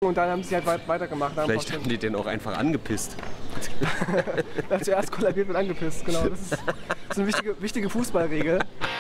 und dann haben sie halt weitergemacht. Vielleicht haben die den auch einfach angepisst. Zuerst kollabiert wird angepisst, genau. Das ist so eine wichtige Fußballregel.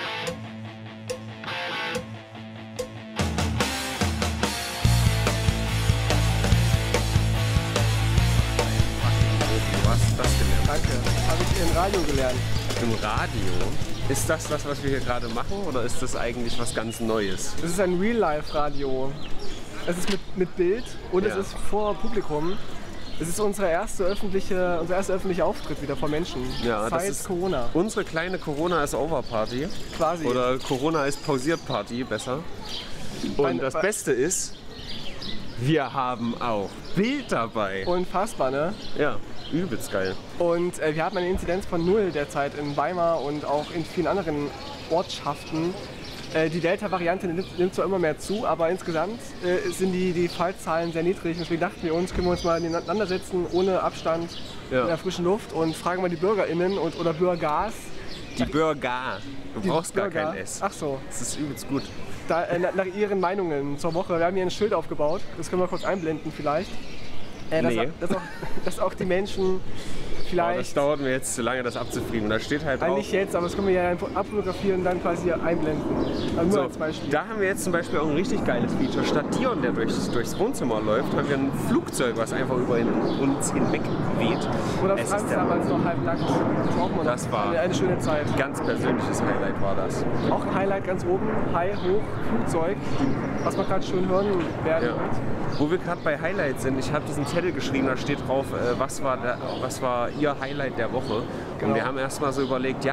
Du hast das gelernt. Danke. Habe ich im Radio gelernt. Im Radio? Ist das, was wir hier gerade machen, oder ist das eigentlich was ganz Neues? Das ist ein Real-Life-Radio. Es ist mit Bild und es ist vor Publikum. Es ist unser erster öffentlicher Auftritt wieder vor Menschen. Ja, seit das ist Corona. Unsere kleine Corona ist Over Party. Quasi. Oder Corona ist pausiert Party, besser. Und das Beste ist, wir haben auch Bild dabei. Unfassbar, ne? Ja, übelst geil. Und wir hatten eine Inzidenz von 0 derzeit in Weimar und auch in vielen anderen Ortschaften. Die Delta-Variante nimmt zwar immer mehr zu, aber insgesamt sind die Fallzahlen sehr niedrig. Deswegen dachten wir uns, können wir uns mal nebeneinander setzen, ohne Abstand, in der frischen Luft und fragen mal die BürgerInnen oder Bürgers. Die Bürger. Du brauchst gar kein S. Ach so. Das ist übelst gut. Nach ihren Meinungen zur Woche. Wir haben hier ein Schild aufgebaut, das können wir kurz einblenden vielleicht. Dass auch die Menschen vielleicht... Das dauert mir jetzt zu lange, das abzufrieden. Da steht halt drauf. Nicht jetzt, aber das können wir ja abfotografieren und dann quasi hier einblenden. Also nur als Beispiel. Da haben wir jetzt zum Beispiel auch ein richtig geiles Feature. Statt Dion, der durchs Wohnzimmer läuft, haben wir ein Flugzeug, was einfach über uns hinweg weht. Oder Franz damals noch halbnackt. Das war eine schöne Zeit. Ganz persönliches Highlight war das. Auch ein Highlight ganz oben, High, hoch, Flugzeug, was man gerade schön hören werden wird. Wo wir gerade bei Highlights sind, ich habe diesen Zettel geschrieben, da steht drauf, was war Ihr Highlight der Woche. Genau. Und wir haben erst mal so überlegt,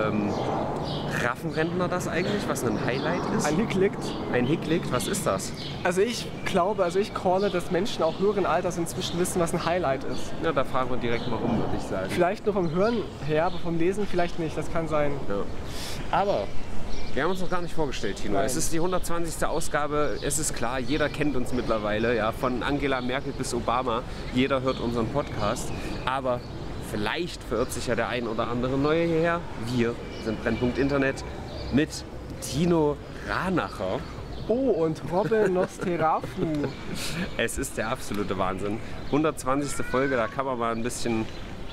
raffen Rentner das eigentlich, was ein Highlight ist? Ein Hicklickt. Ein Hicklickt, was ist das? Also ich calle, dass Menschen auch höheren Alters inzwischen wissen, was ein Highlight ist. Ja, da fragen wir direkt mal rum, würde ich sagen. Vielleicht nur vom Hören her, aber vom Lesen vielleicht nicht, das kann sein. Ja. Aber... wir haben uns noch gar nicht vorgestellt, Tino. Nein. Es ist die 120. Ausgabe. Es ist klar, jeder kennt uns mittlerweile. Ja, von Angela Merkel bis Obama. Jeder hört unseren Podcast. Aber vielleicht verirrt sich ja der ein oder andere Neue hierher. Wir sind Brennpunkt Internet mit Tino Ranacher. Oh, und Robin Nosterafu. Es ist der absolute Wahnsinn. 120. Folge, da kann man mal ein bisschen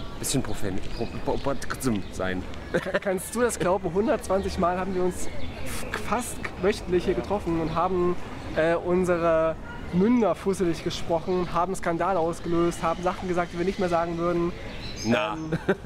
sein. Kannst du das glauben? 120 Mal haben wir uns fast wöchentlich hier getroffen und haben unsere Münder fusselig gesprochen, haben Skandale ausgelöst, haben Sachen gesagt, die wir nicht mehr sagen würden. Ja,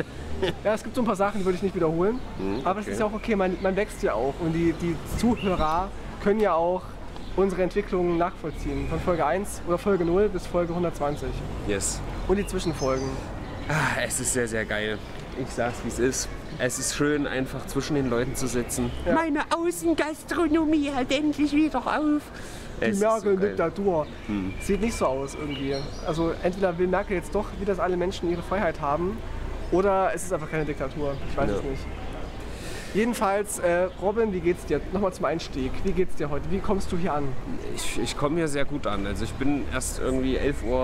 es gibt so ein paar Sachen, die würde ich nicht wiederholen. Aber es ist ja auch okay, man wächst ja auch. Und die Zuhörer können ja auch unsere Entwicklung nachvollziehen. Von Folge 1 oder Folge 0 bis Folge 120. Yes. Und die Zwischenfolgen. Es ist sehr, sehr geil. Ich sag's, wie es ist. Es ist schön, einfach zwischen den Leuten zu sitzen. Ja. Meine Außengastronomie hört endlich wieder auf. Die Merkel-Diktatur. Sieht nicht so aus irgendwie. Also entweder will Merkel jetzt doch, wie das alle Menschen ihre Freiheit haben, oder es ist einfach keine Diktatur. Ich weiß es nicht. Jedenfalls, Robin, wie geht's dir? Nochmal zum Einstieg. Wie geht's dir heute? Wie kommst du hier an? Ich komme hier sehr gut an. Also ich bin erst irgendwie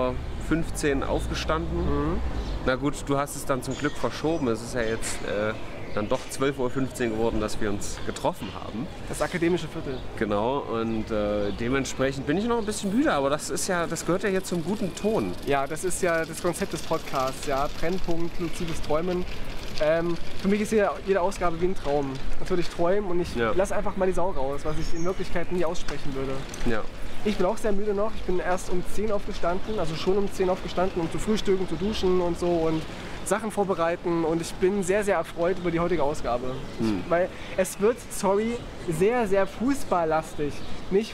11:15 Uhr aufgestanden. Na gut, du hast es dann zum Glück verschoben. Es ist ja jetzt dann doch 12:15 Uhr geworden, dass wir uns getroffen haben. Das akademische Viertel. Genau, und dementsprechend bin ich noch ein bisschen müde, aber das gehört ja hier zum guten Ton. Ja, das ist ja das Konzept des Podcasts, ja. Brennpunkt, luzides Träumen. Für mich ist jede Ausgabe wie ein Traum. Natürlich träumen und ich lasse einfach mal die Sau raus, was ich in Wirklichkeit nie aussprechen würde. Ja. Ich bin auch sehr müde noch. Ich bin erst um 10 aufgestanden, also schon um 10 aufgestanden, um zu frühstücken, zu duschen und so und Sachen vorbereiten. Und ich bin sehr, sehr erfreut über die heutige Ausgabe. Weil es wird, sehr, sehr fußballlastig. Nicht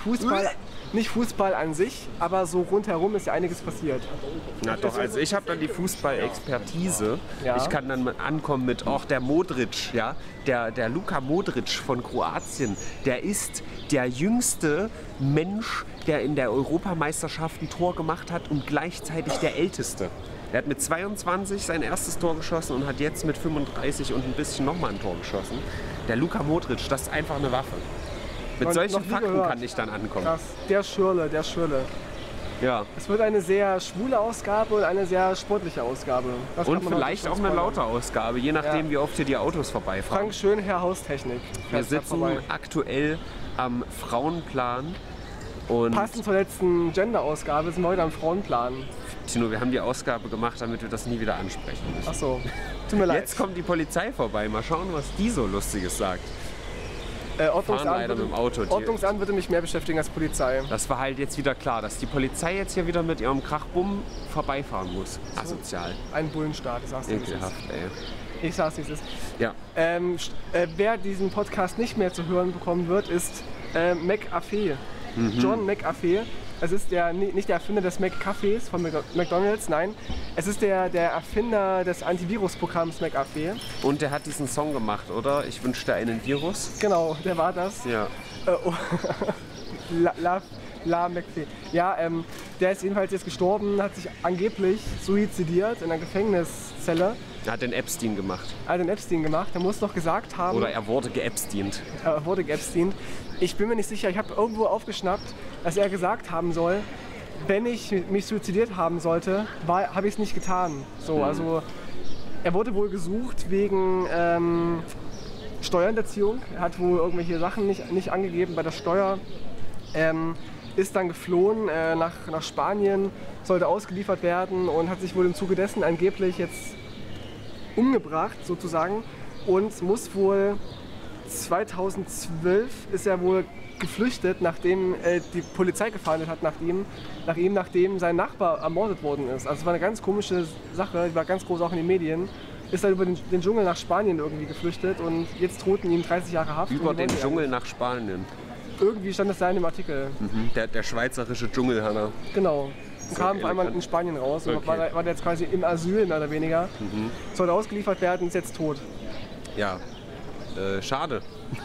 Fußball an sich, aber so rundherum ist ja einiges passiert. Na doch, also ich habe dann die Fußballexpertise. Ja. Ich kann dann ankommen mit, der Modric, ja, der Luka Modric von Kroatien, der ist der jüngste Mensch, der in der Europameisterschaft ein Tor gemacht hat und gleichzeitig der älteste. Er hat mit 22 sein erstes Tor geschossen und hat jetzt mit 35 und ein bisschen nochmal ein Tor geschossen. Der Luka Modric, das ist einfach eine Waffe. Mit solchen Fakten kann ich dann ankommen. Krass. Der Schürle. Ja. Es wird eine sehr schwule Ausgabe und eine sehr sportliche Ausgabe. Das und vielleicht auch eine laute Ausgabe, je nachdem, wie oft hier die Autos vorbeifahren. Frank Schönherr Haustechnik. Wir sitzen aktuell am Frauenplan Und passend zur letzten Gender-Ausgabe sind wir heute am Frauenplan. Tino, wir haben die Ausgabe gemacht, damit wir das nie wieder ansprechen müssen. Ach so, tut mir leid. Jetzt kommt die Polizei vorbei. Mal schauen, was die so Lustiges sagt. Ordnungsamt würde mich mehr beschäftigen als Polizei. Das war halt jetzt wieder klar, dass die Polizei jetzt hier wieder mit ihrem Krachbumm vorbeifahren muss. Asozial. Ein Bullenstaat, ich sag's dir. Ekelhaft, ey. Ich sag's, wie es ist. Ja. Wer diesen Podcast nicht mehr zu hören bekommen wird, ist McAfee. John McAfee. Es ist nicht der Erfinder des McCafés von McDonald's, nein. Es ist der Erfinder des Antivirus-Programms McAfee. Und der hat diesen Song gemacht, oder? Ich wünschte einen Virus. Genau, der war das. Ja. La McAfee. Ja, der ist jedenfalls jetzt gestorben, hat sich angeblich suizidiert in einer Gefängniszelle. Er hat den Epstein gemacht. Er hat den Epstein gemacht. Er muss noch gesagt haben... Oder er wurde geepsteint. Er wurde geepsteint. Ich bin mir nicht sicher. Ich habe irgendwo aufgeschnappt, dass er gesagt haben soll, wenn ich mich suizidiert haben sollte, habe ich es nicht getan. So, also er wurde wohl gesucht wegen Steuerhinterziehung. Er hat wohl irgendwelche Sachen nicht angegeben bei der Steuer. Ist dann geflohen nach Spanien, sollte ausgeliefert werden und hat sich wohl im Zuge dessen angeblich jetzt umgebracht sozusagen und muss wohl 2012 ist er wohl geflüchtet, nachdem die Polizei gefahndet hat nach ihm, nachdem sein Nachbar ermordet worden ist. Also es war eine ganz komische Sache, die war ganz groß auch in den Medien. Ist dann über den Dschungel nach Spanien irgendwie geflüchtet und jetzt drohten ihm 30 Jahre Haft. Über den Dschungel nach Spanien? Irgendwie stand das da in dem Artikel. Der schweizerische Dschungelhanner. Genau. Und kam auf einmal in Spanien raus und war der jetzt quasi im Asyl, mehr oder weniger. Sollte ausgeliefert werden, ist jetzt tot. Ja, schade.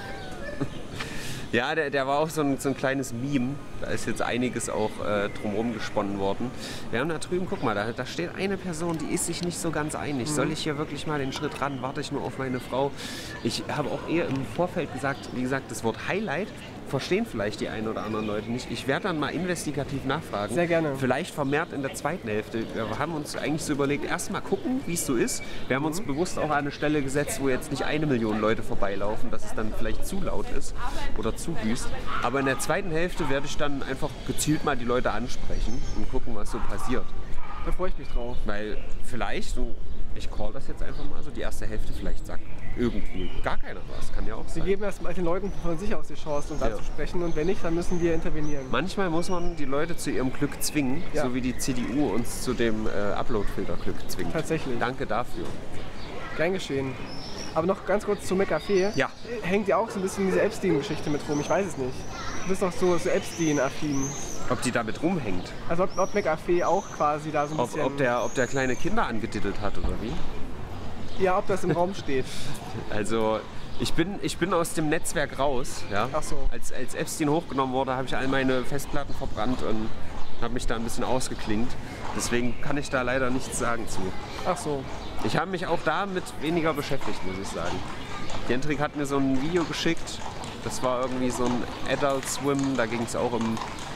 Ja, der war auch so ein kleines Meme. Da ist jetzt einiges auch drumherum gesponnen worden. Wir haben da drüben, guck mal, da steht eine Person, die ist sich nicht so ganz einig. Soll ich hier wirklich mal den Schritt ran? Warte ich nur auf meine Frau? Ich habe auch eher im Vorfeld gesagt, wie gesagt, das Wort Highlight verstehen vielleicht die einen oder anderen Leute nicht. Ich werde dann mal investigativ nachfragen. Sehr gerne. Vielleicht vermehrt in der zweiten Hälfte. Wir haben uns eigentlich so überlegt, erstmal gucken, wie es so ist. Wir haben uns bewusst auch an eine Stelle gesetzt, wo jetzt nicht 1 Million Leute vorbeilaufen, dass es dann vielleicht zu laut ist oder zu wüst. Aber in der zweiten Hälfte werde ich dann einfach gezielt mal die Leute ansprechen und gucken, was so passiert. Da freue ich mich drauf. Weil vielleicht, ich call das jetzt einfach mal so, die erste Hälfte vielleicht sagt irgendwie gar keiner was. Kann ja auch sein. Sie geben erst mal den Leuten von sich aus die Chance, uns anzusprechen und wenn nicht, dann müssen wir intervenieren. Manchmal muss man die Leute zu ihrem Glück zwingen, so wie die CDU uns zu dem Upload-Filter-Glück zwingt. Tatsächlich. Danke dafür. Gern geschehen. Aber noch ganz kurz zu McAfee. Ja. Hängt ja auch so ein bisschen diese Epstein-Geschichte mit rum, ich weiß es nicht. Du bist doch so Epstein-affin. Ob die damit rumhängt? Also ob McAfee auch quasi da so ein bisschen... Ob der kleine Kinder angedittelt hat oder wie? Ja, ob das im Raum steht. Also ich bin aus dem Netzwerk raus. Ja? Ach so. Als Epstein hochgenommen wurde, habe ich all meine Festplatten verbrannt und habe mich da ein bisschen ausgeklingt. Deswegen kann ich da leider nichts sagen zu. Ach so. Ich habe mich auch damit weniger beschäftigt, muss ich sagen. Jendrik hat mir so ein Video geschickt. Das war irgendwie so ein Adult Swim. Da ging es auch um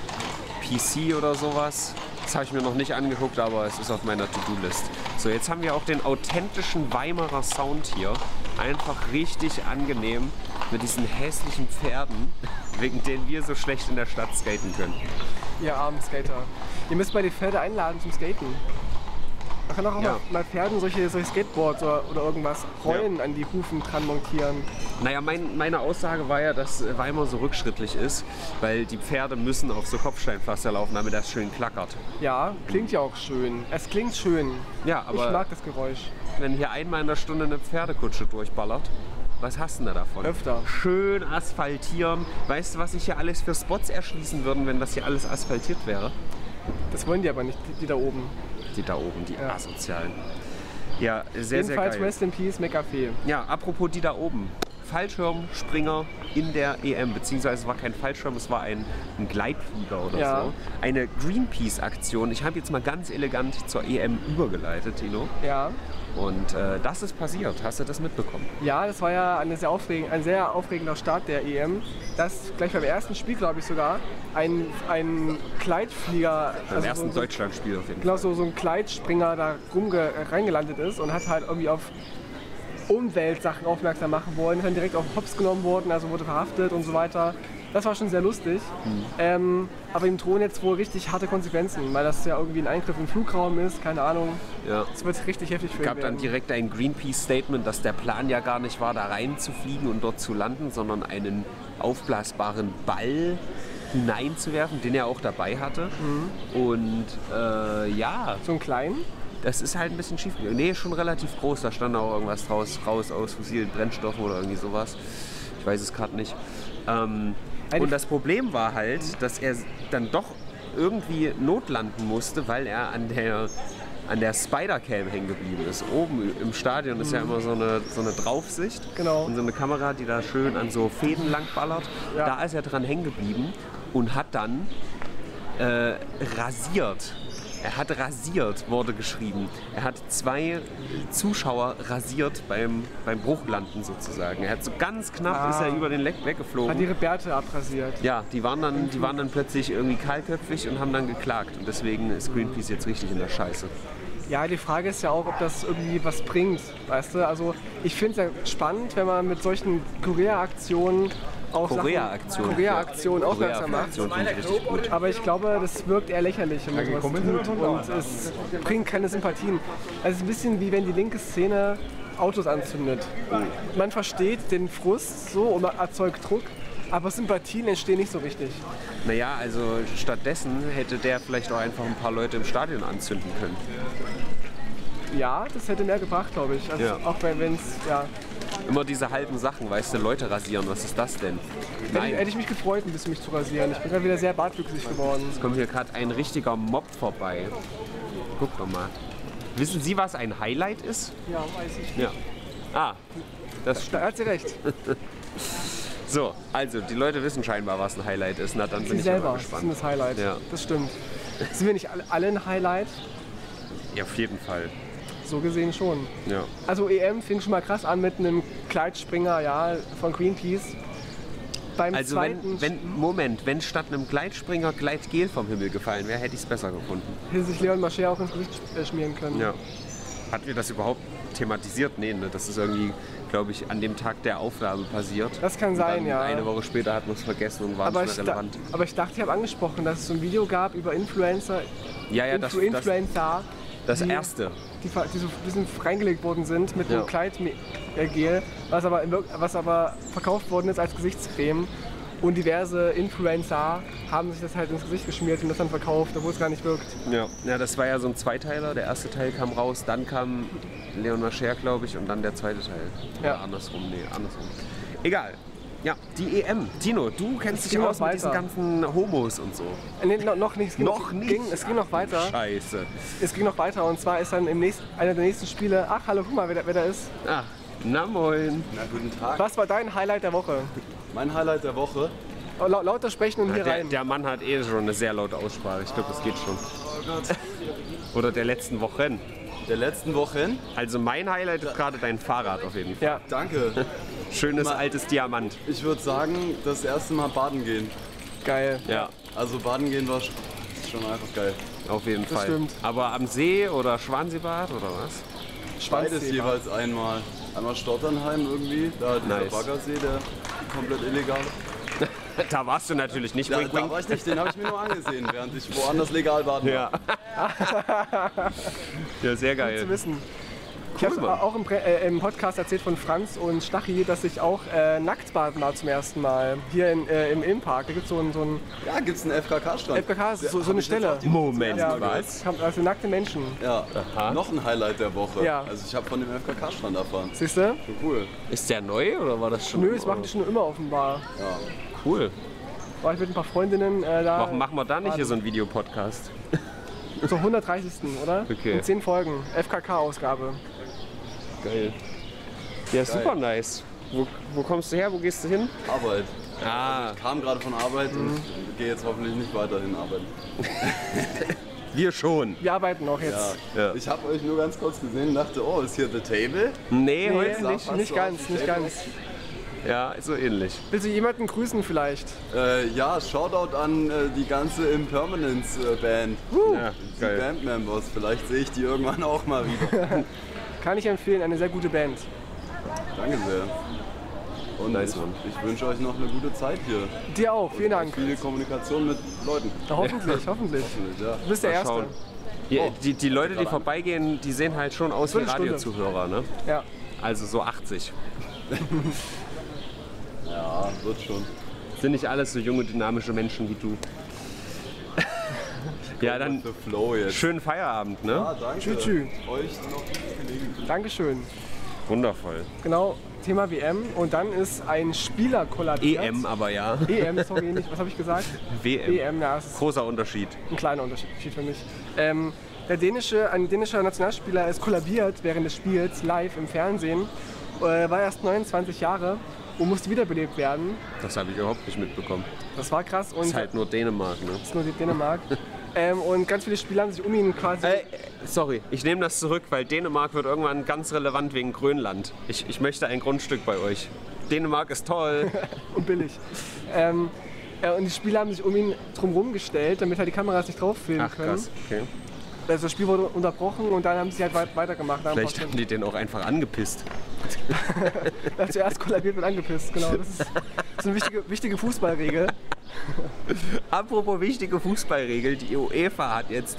PC oder sowas. Das habe ich mir noch nicht angeguckt, aber es ist auf meiner To-Do-List. So, jetzt haben wir auch den authentischen Weimarer Sound hier. Einfach richtig angenehm mit diesen hässlichen Pferden, wegen denen wir so schlecht in der Stadt skaten können. Ihr armen Skater. Ihr müsst mal die Pferde einladen zum Skaten. Man kann auch mal Pferden solche Skateboards oder irgendwas Rollen an die Hufen dran montieren. Naja, meine Aussage war ja, dass Weimar so rückschrittlich ist, weil die Pferde müssen auf so Kopfsteinpflaster laufen, damit das schön klackert. Ja, klingt ja auch schön. Es klingt schön. Ja, aber ich mag das Geräusch. Wenn hier einmal in der Stunde eine Pferdekutsche durchballert, was hast du denn da davon? Öfter. Schön asphaltieren. Weißt du, was sich hier alles für Spots erschließen würden, wenn das hier alles asphaltiert wäre? Das wollen die aber nicht, die da oben. Die da oben, die Asozialen. Ja, sehr, jedenfalls sehr geil. Rest in Peace, McAfee. Ja, apropos die da oben. Fallschirmspringer in der EM, beziehungsweise es war kein Fallschirm, es war ein Gleitflieger oder so. Eine Greenpeace-Aktion. Ich habe jetzt mal ganz elegant zur EM übergeleitet, Tino. Ja. Und das ist passiert. Hast du das mitbekommen? Ja, das war ja ein sehr aufregender Start der EM. Dass gleich beim ersten Spiel, glaube ich sogar, ein Gleitflieger... Beim ersten Deutschlandspiel auf jeden Fall. Genau, so ein Gleitspringer da reingelandet ist und hat halt irgendwie auf Umweltsachen aufmerksam machen wollen. Ist dann direkt auf Hops genommen worden, also wurde verhaftet und so weiter. Das war schon sehr lustig. Aber ihm drohen jetzt wohl richtig harte Konsequenzen, weil das ja irgendwie ein Eingriff im Flugraum ist, keine Ahnung. Ja. Es wird richtig heftig für ihn werden. Es gab dann direkt ein Greenpeace-Statement, dass der Plan ja gar nicht war, da rein zu fliegen und dort zu landen, sondern einen aufblasbaren Ball hineinzuwerfen, den er auch dabei hatte. Und ja. So einen kleinen? Das ist halt ein bisschen schief. Nee, schon relativ groß. Da stand auch irgendwas raus aus fossilen Brennstoffen oder irgendwie sowas. Ich weiß es gerade nicht. Und das Problem war halt, dass er dann doch irgendwie notlanden musste, weil er an der Spider-Cam hängen geblieben ist. Oben im Stadion ist ja immer so eine Draufsicht. Genau. Und so eine Kamera, die da schön an so Fäden langballert. Ja. Da ist er dran hängen geblieben und hat dann rasiert. Er hat rasiert, wurde geschrieben. Er hat 2 Zuschauer rasiert beim Bruchlanden sozusagen. Er hat so ganz knapp ist er über den Leck weggeflogen. Hat ihre Bärte abrasiert. Ja, die waren dann plötzlich irgendwie kahlköpfig und haben dann geklagt. Und deswegen ist Greenpeace jetzt richtig in der Scheiße. Ja, die Frage ist ja auch, ob das irgendwie was bringt, weißt du? Also ich finde es ja spannend, wenn man mit solchen Korea-Aktionen auch Korea-Aktion aufmerksam macht. Aber ich glaube, das wirkt eher lächerlich, wenn man sowas tut und es bringt keine Sympathien. Also es ist ein bisschen wie wenn die linke Szene Autos anzündet. Man versteht den Frust so und erzeugt Druck, aber Sympathien entstehen nicht so richtig. Naja, also stattdessen hätte der vielleicht auch einfach ein paar Leute im Stadion anzünden können. Ja, das hätte mehr gebracht, glaube ich. Also auch wenn es, ja. Immer diese halben Sachen, weißt du, Leute rasieren, was ist das denn? Hätte ich mich gefreut, ein bisschen mich zu rasieren. Ich bin gerade wieder sehr bartwüchsig geworden. Es kommt hier gerade ein richtiger Mob vorbei. Guck doch mal. Wissen Sie, was ein Highlight ist? Ja, weiß ich. Ja. Das stimmt. Da hat sie recht. So, also die Leute wissen scheinbar, was ein Highlight ist. Na, dann bin ich aber gespannt. Sie sind das Highlight. Ja. Das stimmt. Sind wir nicht alle ein Highlight? Ja, auf jeden Fall. So gesehen schon. Ja. Also EM fing schon mal krass an mit einem Gleitspringer, ja, von Greenpeace. Beim also wenn statt einem Gleitspringer Gleitgel vom Himmel gefallen wäre, hätte ich es besser gefunden. Hätte sich Leon Mascher auch ins Gesicht schmieren können. Ja. Hatten wir das überhaupt thematisiert? Nee, ne? Das ist irgendwie, glaube ich, an dem Tag der Aufnahme passiert. Das kann sein, ja. Eine Woche später hat man es vergessen und war nicht mehr relevant. Aber ich dachte, ich habe angesprochen, dass es so ein Video gab über Influencer. Ja, Influencer. Das erste. Die so ein bisschen reingelegt worden sind mit einem Kleidgel, was aber verkauft worden ist als Gesichtscreme. Und diverse Influencer haben sich das halt ins Gesicht geschmiert und das dann verkauft, obwohl es gar nicht wirkt. Ja, das war ja so ein Zweiteiler. Der erste Teil kam raus, dann kam Leon Mascher, glaube ich, und dann der zweite Teil. Ja. Andersrum. Egal. Ja, die EM. Tino, du kennst dich aus mit diesen ganzen Homos und so. Nee, noch nicht. Es ging noch weiter. Scheiße. Es ging noch weiter und zwar ist dann einer der nächsten Spiele. Ach, hallo, guck mal, wer da ist. Ach, na moin. Na, guten Tag. Was war dein Highlight der Woche? Mein Highlight der Woche? Lauter sprechen und hier rein. Der Mann hat schon eine sehr laute Aussprache. Ich glaube, das geht schon. Oh Gott. Oder der letzten Wochen. Der letzten Wochen? Also mein Highlight ist gerade dein Fahrrad auf jeden Fall. Ja. Danke. Schönes altes Diamant. Ich würde sagen, das erste Mal baden gehen. Geil. Ja. Also baden gehen war schon einfach geil. Auf jeden Fall. Stimmt. Aber am See oder Schwanseebad oder was? Beides jeweils einmal. Einmal Stotternheim irgendwie, da dieser Baggersee, der komplett illegal. Da warst du natürlich nicht. Da war ich nicht, den habe ich mir nur angesehen, während ich woanders legal baden war. Ja, sehr geil. Gut zu wissen. Ich habe auch im Podcast erzählt von Franz und Stachy, dass ich auch nackt baden war zum ersten Mal. Hier im Innenpark. Da gibt es so ein Ja, gibt es einen FKK-Strand. FKK ist so eine Stelle. Moment, was? Also nackte Menschen. Ja, noch ein Highlight der Woche. Ja. Also ich habe von dem FKK-Strand erfahren. Siehst du? Schon cool. Ist der neu oder war das schon? Nö, das machen die schon immer offenbar. Ja. Cool. War ich mit ein paar Freundinnen da. Warum machen wir da nicht hier so einen Videopodcast? Zur 130. oder? Okay. In 10 Folgen. FKK-Ausgabe. Geil. Ja, super nice. Wo kommst du her? Wo gehst du hin? Arbeit. Ah. Ich kam gerade von Arbeit und gehe jetzt hoffentlich nicht weiterhin arbeiten. Wir schon. Wir arbeiten noch jetzt. Ja. Ich habe euch nur ganz kurz gesehen und dachte, oh, ist hier The Table? Nee, heute nicht ganz. Ja, so ähnlich. Willst du jemanden grüßen vielleicht? Ja, Shoutout an die ganze Impermanence Band. Ja, die geil. Bandmembers. Vielleicht sehe ich die irgendwann auch mal wieder. Kann ich empfehlen, eine sehr gute Band. Danke sehr. Und Nice, Mann. ich wünsche euch noch eine gute Zeit hier. Dir auch, vielen Dank. Viel Kommunikation mit Leuten. Ja, hoffentlich. Ja. Du bist der Mal Erste. schauen. Die Leute, die vorbeigehen, die sehen halt schon aus wie Viertelstunde. Radiozuhörer, ne? Ja. Also so 80. Ja, wird schon. Sind nicht alles so junge, dynamische Menschen wie du. Ja, dann Für Flow jetzt. schönen Feierabend, ne? Ja, danke. Tschüss. Euch noch gelegen. Dankeschön. Wundervoll. Genau, Thema WM. Und dann ist ein Spieler kollabiert. EM aber ja. EM, sorry, nicht. Was habe ich gesagt? WM. EM, ja, das ist Großer Unterschied. ein kleiner Unterschied für mich. Ein dänischer Nationalspieler ist kollabiert während des Spiels live im Fernsehen. War erst 29 Jahre und musste wiederbelebt werden. Das habe ich überhaupt nicht mitbekommen. Das war krass. Und Das ist halt nur Dänemark, ne? das ist nur die Dänemark. Und ganz viele Spieler haben sich um ihn quasi... Sorry, ich nehme das zurück, weil Dänemark wird irgendwann ganz relevant wegen Grönland. Ich möchte ein Grundstück bei euch. Dänemark ist toll. und billig. Und die Spieler haben sich um ihn drumherum gestellt, damit halt die Kameras nicht drauf filmen Ach können. krass, okay. Also das Spiel wurde unterbrochen und dann haben sie halt weitergemacht. Vielleicht haben die den auch einfach angepisst. Dann zuerst kollabiert und angepisst, genau. Das ist eine wichtige Fußballregel. Apropos wichtige Fußballregel, die UEFA hat jetzt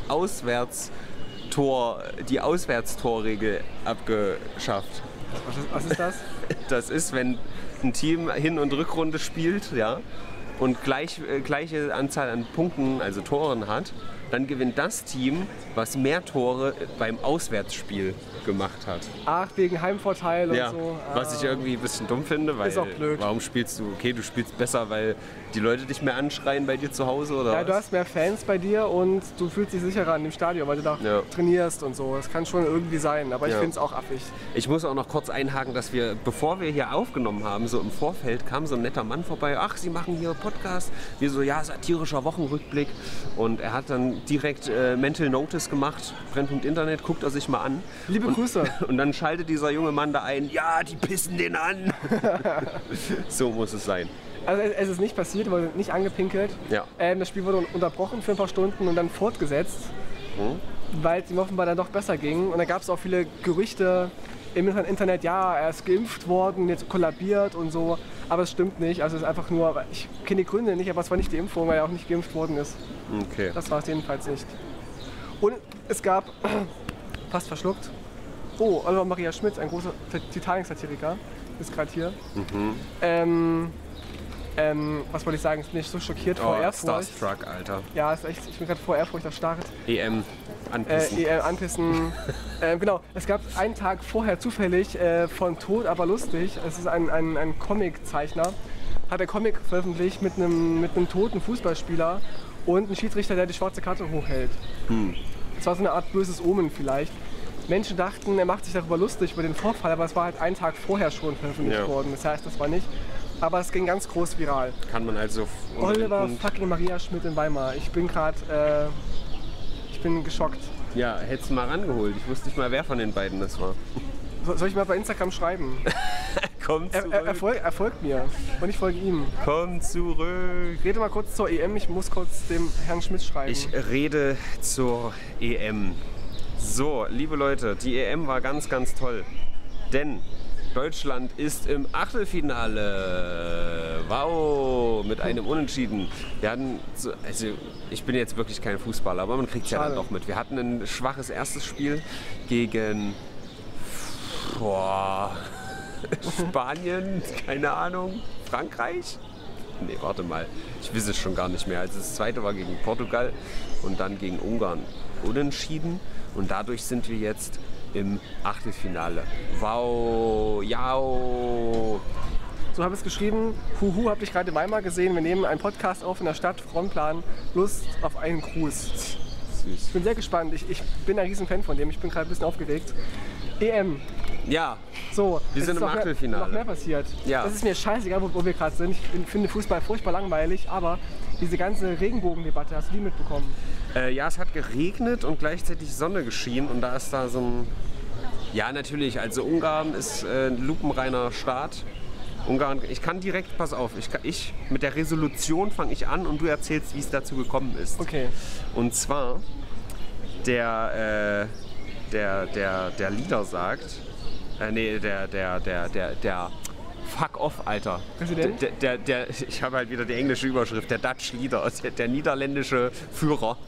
die Auswärtstorregel abgeschafft. Was ist das? Das ist, wenn ein Team Hin- und Rückrunde spielt, ja, und gleiche Anzahl an Punkten, also Toren hat, dann gewinnt das Team, was mehr Tore beim Auswärtsspiel gemacht hat. Ach, wegen Heimvorteil und Ja, so. was ich irgendwie ein bisschen dumm finde, weil Ist auch blöd. warum spielst du, okay, du spielst besser, weil die Leute dich mehr anschreien bei dir zu Hause oder Ja, was? du hast mehr Fans bei dir und du fühlst dich sicherer in dem Stadion, weil du da Ja. trainierst und so. Das kann schon irgendwie sein, aber ich Ja. finde es auch affig. Ich muss auch noch kurz einhaken, dass wir, bevor wir hier aufgenommen haben, so im Vorfeld kam so ein netter Mann vorbei. Ach, Sie machen hier Podcast. Wir so, ja, satirischer Wochenrückblick. Und er hat dann direkt Mental Notice gemacht. Brennpunkt Internet, guckt er sich mal an. Liebe Grüße. Und dann schaltet dieser junge Mann da ein, ja, die pissen den an. So muss es sein. Also es ist nicht passiert, wurde nicht angepinkelt. Ja. Das Spiel wurde unterbrochen für ein paar Stunden und dann fortgesetzt, weil es ihm offenbar dann doch besser ging. Und da gab es auch viele Gerüchte im Internet, ja, er ist geimpft worden, jetzt kollabiert und so. Aber es stimmt nicht. Also es ist einfach nur, ich kenne die Gründe nicht, aber es war nicht die Impfung, weil er auch nicht geimpft worden ist. Okay. Das war es jedenfalls nicht. Und es gab, fast verschluckt, Oliver Maria Schmidt, ein großer Titanic-Satiriker, ist gerade hier. Was wollte ich sagen? Ich bin nicht so schockiert vor Ehrfurcht. Starstruck, Alter. Ja, ist echt, ich bin gerade vor Ehrfurcht erstarrt. EM anpissen. Anpissen. Genau, es gab einen Tag vorher zufällig von Tot aber lustig. Es ist ein Comiczeichner. Hat einen Comic veröffentlicht mit einem toten Fußballspieler und einem Schiedsrichter, der die schwarze Karte hochhält. Das war so eine Art böses Omen vielleicht. Menschen dachten, er macht sich darüber lustig, über den Vorfall, aber es war halt einen Tag vorher schon veröffentlicht worden. Das heißt, das war nicht. Aber es ging ganz groß viral. Kann man also... Oliver fucking Maria Schmidt in Weimar. Ich bin gerade, ich bin geschockt. Ja, hättest du mal rangeholt. Ich wusste nicht mal, wer von den beiden das war. Soll ich mal bei Instagram schreiben? Komm zurück. Er folgt mir und ich folge ihm. Komm zurück. Rede mal kurz zur EM, ich muss kurz dem Herrn Schmidt schreiben. Ich rede zur EM. So, liebe Leute, die EM war ganz, ganz toll. Denn Deutschland ist im Achtelfinale. Wow, mit einem Unentschieden. Wir hatten, also ich bin jetzt wirklich kein Fußballer, aber man kriegt es ja dann doch mit. Wir hatten ein schwaches erstes Spiel gegen Spanien, keine Ahnung, Frankreich? Nee, warte mal, ich weiß es schon gar nicht mehr. Also das zweite war gegen Portugal und dann gegen Ungarn. Unentschieden und dadurch sind wir jetzt im Achtelfinale. Wow, jau. So habe ich es geschrieben. Huhu, habe ich gerade in Weimar gesehen. Wir nehmen einen Podcast auf in der Stadt, Frontplan. Lust auf einen Gruß. Süß. Ich bin sehr gespannt. Ich bin ein riesen Fan von dem. Ich bin gerade ein bisschen aufgeregt. EM. Ja, So, wir es sind ist im noch Achtelfinale. Noch mehr passiert. Ja. Das ist mir scheißegal, wo wir gerade sind. Ich finde Fußball furchtbar langweilig, aber diese ganze Regenbogendebatte, hast du die mitbekommen? Ja, es hat geregnet und gleichzeitig Sonne geschienen und da ist da so ein... Ja, natürlich, also Ungarn ist ein lupenreiner Staat. Ungarn, ich kann direkt, pass auf, ich mit der Resolution fange ich an und du erzählst, wie es dazu gekommen ist. Okay. Und zwar, der Leader sagt, der Fuck off, Alter. Präsident? Ich habe halt wieder die englische Überschrift. Der Dutch Leader, der niederländische Führer,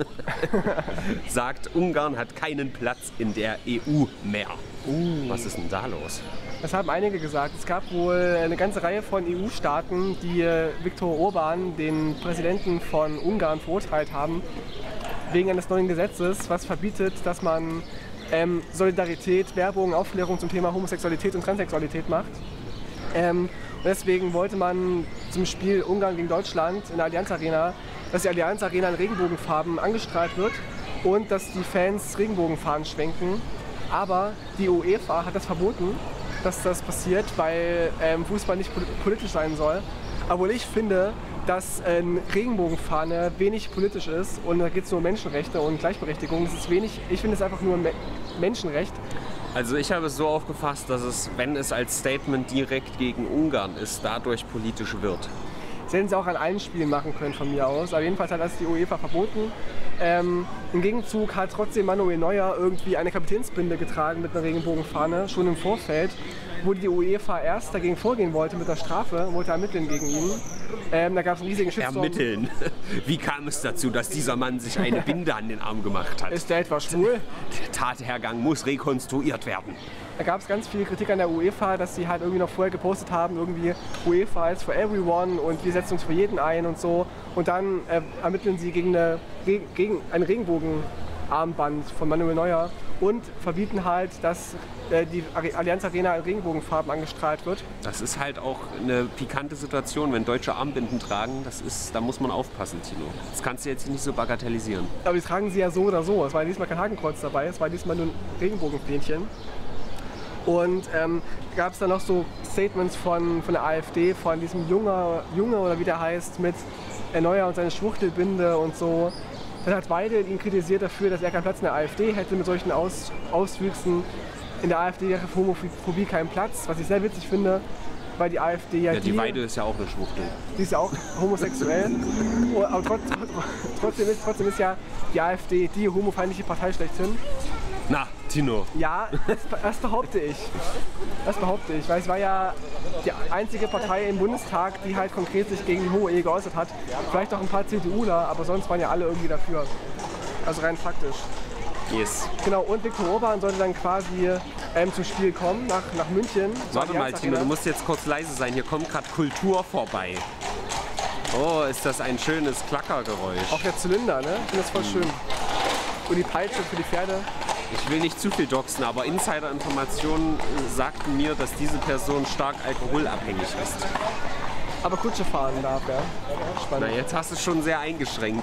sagt, Ungarn hat keinen Platz in der EU mehr. Was ist denn da los? Das haben einige gesagt. Es gab wohl eine ganze Reihe von EU-Staaten, die Viktor Orbán, den Präsidenten von Ungarn, verurteilt haben, wegen eines neuen Gesetzes, was verbietet, dass man Solidarität, Werbung, Aufklärung zum Thema Homosexualität und Transsexualität macht. Und deswegen wollte man zum Spiel Ungarn gegen Deutschland in der Allianz Arena, dass die Allianz Arena in Regenbogenfarben angestrahlt wird und dass die Fans Regenbogenfahnen schwenken. Aber die UEFA hat das verboten, dass das passiert, weil Fußball nicht politisch sein soll. Obwohl ich finde, dass eine Regenbogenfahne wenig politisch ist und da geht es nur um Menschenrechte und Gleichberechtigung. Es ist wenig, ich finde es einfach nur ein Menschenrecht. Also ich habe es so aufgefasst, dass es, wenn es als Statement direkt gegen Ungarn ist, dadurch politisch wird. Das hätten sie auch an allen Spielen machen können von mir aus. Aber jedenfalls hat das die UEFA verboten. Im Gegenzug hat trotzdem Manuel Neuer irgendwie eine Kapitänsbinde getragen mit einer Regenbogenfahne, schon im Vorfeld, wo die UEFA erst dagegen vorgehen wollte mit der Strafe, wollte ermitteln gegen ihn. Da gab es einen riesigen Shitstorm. Ermitteln? Wie kam es dazu, dass dieser Mann sich eine Binde an den Arm gemacht hat? Ist der etwa schwul? Der Tathergang muss rekonstruiert werden. Da gab es ganz viel Kritik an der UEFA, dass sie halt irgendwie noch vorher gepostet haben, irgendwie UEFA is for everyone und wir setzen uns für jeden ein und so. Und dann ermitteln sie gegen ein Regenbogenarmband von Manuel Neuer und verbieten halt, dass die Allianz Arena in Regenbogenfarben angestrahlt wird. Das ist halt auch eine pikante Situation, wenn Deutsche Armbinden tragen. Da muss man aufpassen, Tino. Das kannst du jetzt nicht so bagatellisieren. Aber die tragen sie ja so oder so. Es war diesmal kein Hakenkreuz dabei, es war diesmal nur ein Regenbogenfähnchen. Und gab es dann noch so Statements von der AfD, von diesem Junge oder wie der heißt, mit Neuer und seine Schwuchtelbinde und so. Dann hat Weidel ihn kritisiert dafür, dass er keinen Platz in der AfD hätte mit solchen Auswüchsen. In der AfD wäre für Homophobie kein Platz, was ich sehr witzig finde, weil die AfD ja die Weidel ist ja auch eine Schwuchtel. Die ist ja auch homosexuell. Aber trotzdem ist ja die AfD die homofeindliche Partei schlechthin. Na, Tino. Ja, das behaupte ich. Weil es war ja die einzige Partei im Bundestag, die halt konkret sich gegen die Homo-Ehe geäußert hat. Vielleicht auch ein paar CDUler, aber sonst waren ja alle irgendwie dafür. Also rein faktisch. Yes. Genau, und Viktor Orbán sollte dann quasi zum Spiel kommen, nach München. Warte mal, Tino, du musst jetzt kurz leise sein. Hier kommt gerade Kultur vorbei. Oh, ist das ein schönes Klackergeräusch. Auch der Zylinder, ne? Ich finde das voll schön. Und die Peitsche für die Pferde. Ich will nicht zu viel doxen, aber Insider-Informationen sagten mir, dass diese Person stark alkoholabhängig ist. Aber Kutsche fahren darf, ja. Spannend. Na, jetzt hast du es schon sehr eingeschränkt.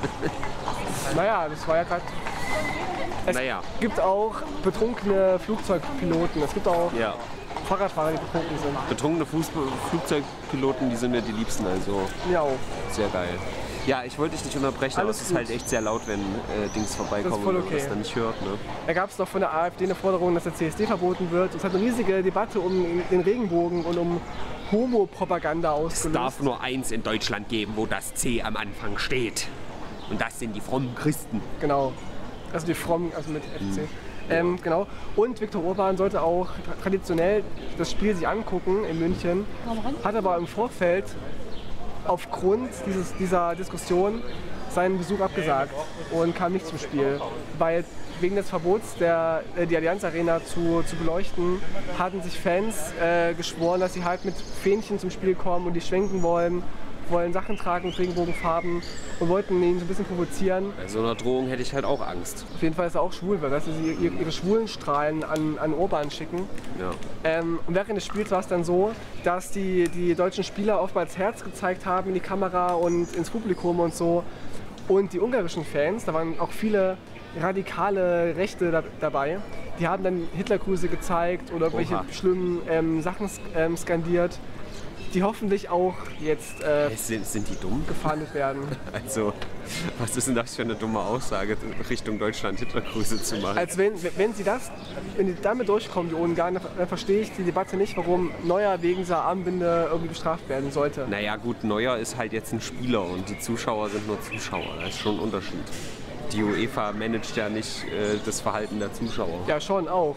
Naja, das war ja gerade... Es gibt auch betrunkene Flugzeugpiloten. Es gibt auch Fahrradfahrer, die betrunken sind. Betrunkene Flugzeugpiloten, die sind mir die liebsten, also ja auch. Sehr geil. Ja, ich wollte dich nicht unterbrechen, aber es ist halt echt sehr laut, wenn Dings vorbeikommen und man das dann nicht hört. Ne? Da gab es doch von der AfD eine Forderung, dass der CSD verboten wird. Es hat eine riesige Debatte um den Regenbogen und um Homo-Propaganda ausgelöst. Es darf nur eins in Deutschland geben, wo das C am Anfang steht. Und das sind die frommen Christen. Genau. Also die frommen, also mit FC. Genau. Und Viktor Orbán sollte auch traditionell das Spiel sich angucken in München, hat aber im Vorfeld aufgrund dieser Diskussion seinen Besuch abgesagt und kam nicht zum Spiel. Weil wegen des Verbots, die Allianz Arena zu beleuchten, hatten sich Fans geschworen, dass sie halt mit Fähnchen zum Spiel kommen und die schwenken wollen Sachen tragen, Regenbogenfarben und wollten ihn so ein bisschen provozieren. Bei so einer Drohung hätte ich halt auch Angst. Auf jeden Fall ist er auch schwul, weil sie ihre schwulen Strahlen an Orbán schicken. Ja. Und während des Spiels war es dann so, dass die deutschen Spieler oftmals Herz gezeigt haben in die Kamera und ins Publikum und so. Und die ungarischen Fans, da waren auch viele radikale Rechte dabei, die haben dann Hitlergrüße gezeigt oder irgendwelche schlimmen Sachen skandiert, die hoffentlich auch jetzt sind die dumm? gefahndet werden. Also, was ist denn das für eine dumme Aussage, Richtung Deutschland Hitlergrüße zu machen? Als wenn sie damit durchkommen, die Ungarn, dann verstehe ich die Debatte nicht, warum Neuer wegen dieser Armbinde irgendwie bestraft werden sollte. Naja gut, Neuer ist halt jetzt ein Spieler und die Zuschauer sind nur Zuschauer, das ist schon ein Unterschied. Die UEFA managt ja nicht das Verhalten der Zuschauer. Ja, schon auch.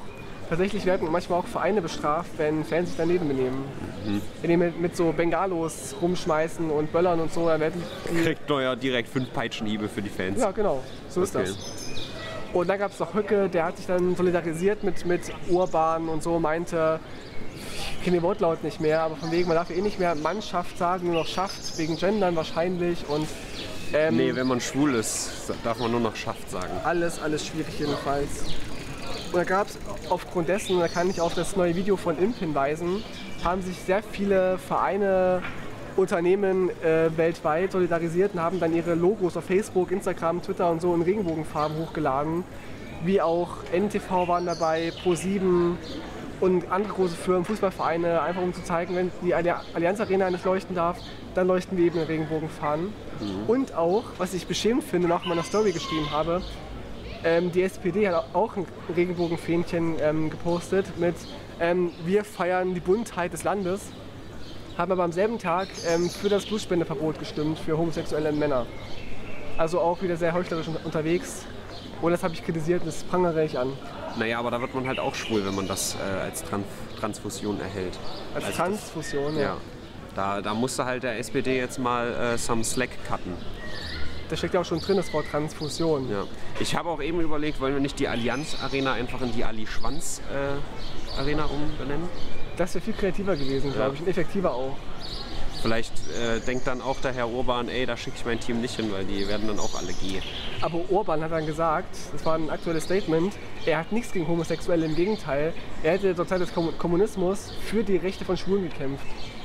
tatsächlich werden manchmal auch Vereine bestraft, wenn Fans sich daneben benehmen. Wenn die mit so Bengalos rumschmeißen und Böllern und so, dann werden die... Kriegt Neuer direkt 5 Peitschenhiebe für die Fans. Ja, genau. So ist das. Und dann gab es noch Höcke, der hat sich dann solidarisiert mit Urban und so, meinte, ich kenne den Wortlaut nicht mehr, aber von wegen, man darf ja eh nicht mehr Mannschaft sagen, nur noch Schaft, wegen Gendern wahrscheinlich. Und, nee, wenn man schwul ist, darf man nur noch Schaft sagen. Alles schwierig jedenfalls. Und da gab es aufgrund dessen, da kann ich auf das neue Video von Imp hinweisen, haben sich sehr viele Vereine, Unternehmen weltweit solidarisiert und haben dann ihre Logos auf Facebook, Instagram, Twitter und so in Regenbogenfarben hochgeladen. Wie auch NTV waren dabei, Pro7 und andere große Firmen, Fußballvereine, einfach um zu zeigen, wenn die Allianz Arena nicht leuchten darf, dann leuchten wir eben in Regenbogenfahnen. Und auch, was ich beschämend finde, noch in meiner Story geschrieben habe, die SPD hat auch ein Regenbogenfähnchen gepostet mit wir feiern die Buntheit des Landes, haben aber am selben Tag für das Blutspendeverbot gestimmt für homosexuelle Männer. Also auch wieder sehr heuchlerisch unterwegs. Und das habe ich kritisiert und das prangere ich an. Naja, aber da wird man halt auch schwul, wenn man das als Transfusion erhält. Als also Transfusion, ja. Da musste halt der SPD jetzt mal some slack cutten. Da steckt ja auch schon drin das Wort Transfusion. Ja. Ich habe auch eben überlegt, wollen wir nicht die Allianz Arena einfach in die Ali Schwanz Arena umbenennen? Das wäre viel kreativer gewesen, glaube ich, und effektiver auch. Vielleicht denkt dann auch der Herr Urban, ey, da schicke ich mein Team nicht hin, weil die werden dann auch alle gehen. Aber Urban hat dann gesagt, das war ein aktuelles Statement, er hat nichts gegen Homosexuelle, im Gegenteil, er hätte zur Zeit des Kommunismus für die Rechte von Schwulen gekämpft.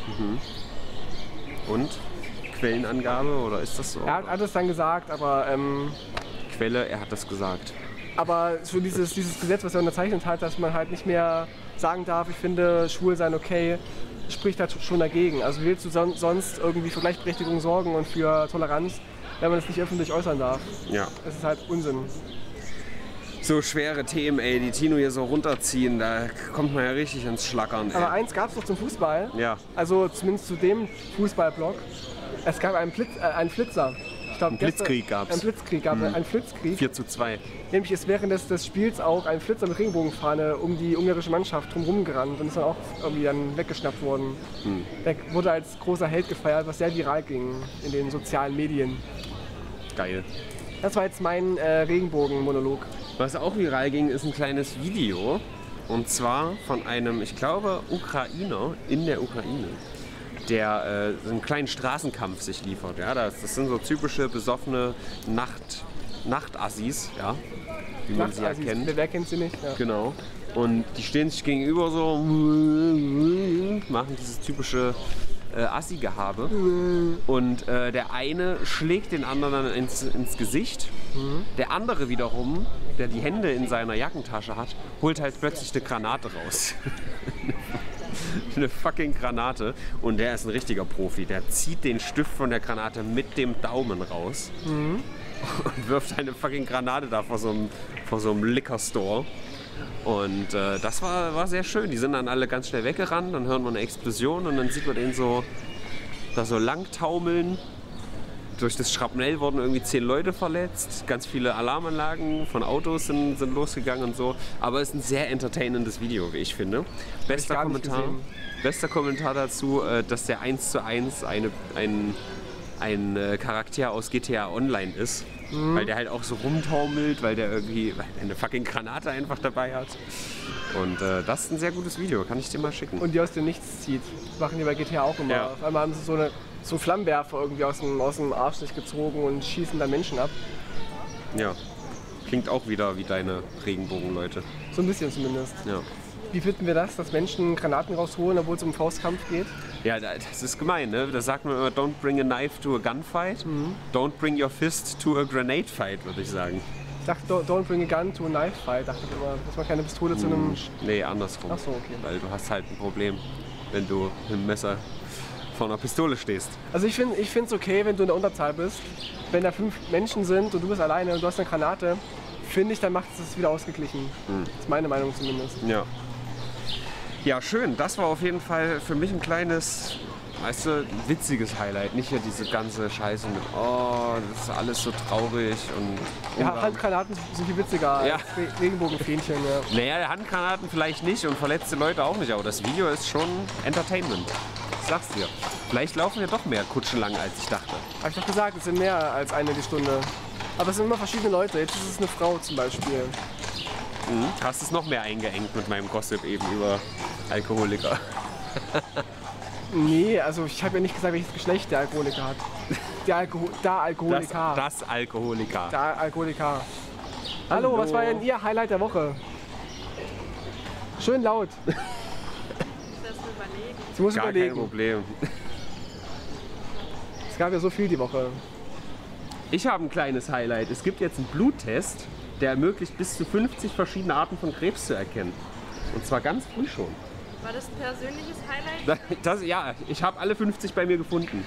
Und? Quellenangabe oder ist das so? Er hat es dann gesagt, aber... Quelle, er hat das gesagt. Aber schon dieses Gesetz, was er unterzeichnet hat, dass man halt nicht mehr sagen darf, ich finde schwul sein okay, spricht halt schon dagegen. Also wie willst du sonst irgendwie für Gleichberechtigung sorgen und für Toleranz, wenn man das nicht öffentlich äußern darf? Ja. Das ist halt Unsinn. So schwere Themen, ey, die Tino hier so runterziehen, da kommt man ja richtig ins Schlackern. Ey. Aber eins gab es noch zum Fußball, ja. Also zumindest zu dem Fußballblog. Es gab einen Flitzer. Ich glaub, einen Blitzkrieg gab es. Einen Blitzkrieg gab es, einen Blitzkrieg. 4:2. Nämlich ist während des Spiels auch ein Flitzer mit Regenbogenfahne um die ungarische Mannschaft drumherum gerannt und ist dann auch irgendwie dann weggeschnappt worden. Der wurde als großer Held gefeiert, was sehr viral ging in den sozialen Medien. Geil. Das war jetzt mein Regenbogen-Monolog. Was auch viral ging, ist ein kleines Video. Und zwar von einem, ich glaube, Ukrainer in der Ukraine, der so einen kleinen Straßenkampf sich liefert. Ja? Das sind so typische besoffene Nachtassis, ja? Wie man sie ja kennt. Wer kennt sie nicht? Ja. Genau. Und die stehen sich gegenüber so, machen dieses typische Assi-Gehabe. Und der eine schlägt den anderen dann ins Gesicht. Der andere wiederum, der die Hände in seiner Jackentasche hat, holt halt plötzlich eine Granate raus. Eine fucking Granate. Und der ist ein richtiger Profi. Der zieht den Stift von der Granate mit dem Daumen raus und wirft eine fucking Granate da vor so einem Liquor-Store. Und das war sehr schön. Die sind dann alle ganz schnell weggerannt, dann hören wir eine Explosion und dann sieht man den so lang taumeln. Durch das Schrapnell wurden irgendwie 10 Leute verletzt, ganz viele Alarmanlagen von Autos sind losgegangen und so. Aber es ist ein sehr entertainendes Video, wie ich finde. Bester Kommentar dazu, dass der 1:1 ein Charakter aus GTA Online ist. Weil der halt auch so rumtaumelt, weil der eine fucking Granate einfach dabei hat. Und das ist ein sehr gutes Video, kann ich dir mal schicken. Und die aus dem Nichts zieht. Das machen die bei GTA auch immer. Ja. Auf einmal haben sie so einen Flammenwerfer irgendwie aus dem Arsch sich gezogen und schießen da Menschen ab. Ja, klingt auch wieder wie deine Regenbogenleute. So ein bisschen zumindest. Ja. Wie finden wir das, dass Menschen Granaten rausholen, obwohl es um Faustkampf geht? Ja, das ist gemein, ne? Da sagt man immer, don't bring a knife to a gunfight, don't bring your fist to a grenade fight, würde ich sagen. Ich dachte, don't bring a gun to a knife fight. Dachte ich immer, dass man keine Pistole zu einem... Nee, andersrum. Ach so, okay. Weil du hast halt ein Problem, wenn du mit dem Messer vor einer Pistole stehst. Also ich finde es okay, wenn du in der Unterzahl bist. Wenn da 5 Menschen sind und du bist alleine und du hast eine Granate, finde ich, dann macht es wieder ausgeglichen. Das ist meine Meinung zumindest. Ja. Ja, schön. Das war auf jeden Fall für mich ein kleines weißt du, ein witziges Highlight. Nicht hier diese ganze Scheiße mit, oh, das ist alles so traurig und... Ja, Handgranaten sind viel witziger als Regenbogenfähnchen. Ja. Naja, Handgranaten vielleicht nicht und verletzte Leute auch nicht, aber das Video ist schon Entertainment. Ich sag's dir. Vielleicht laufen ja doch mehr Kutschen lang, als ich dachte. Hab ich doch gesagt, es sind mehr als eine die Stunde. Aber es sind immer verschiedene Leute. Jetzt ist es eine Frau zum Beispiel. Hast es noch mehr eingeengt mit meinem Gossip eben über Alkoholiker? Nee, also ich habe ja nicht gesagt, welches Geschlecht der Alkoholiker hat. Der Alkoholiker. Das Alkoholiker. Der Alkoholiker. Hallo, was war denn Ihr Highlight der Woche? Schön laut. Sie muss Gar überlegen. kein Problem. Es gab ja so viel die Woche. Ich habe ein kleines Highlight. Es gibt jetzt einen Bluttest, der ermöglicht, bis zu 50 verschiedene Arten von Krebs zu erkennen. Und zwar ganz früh schon. War das ein persönliches Highlight? Ja, ich habe alle 50 bei mir gefunden.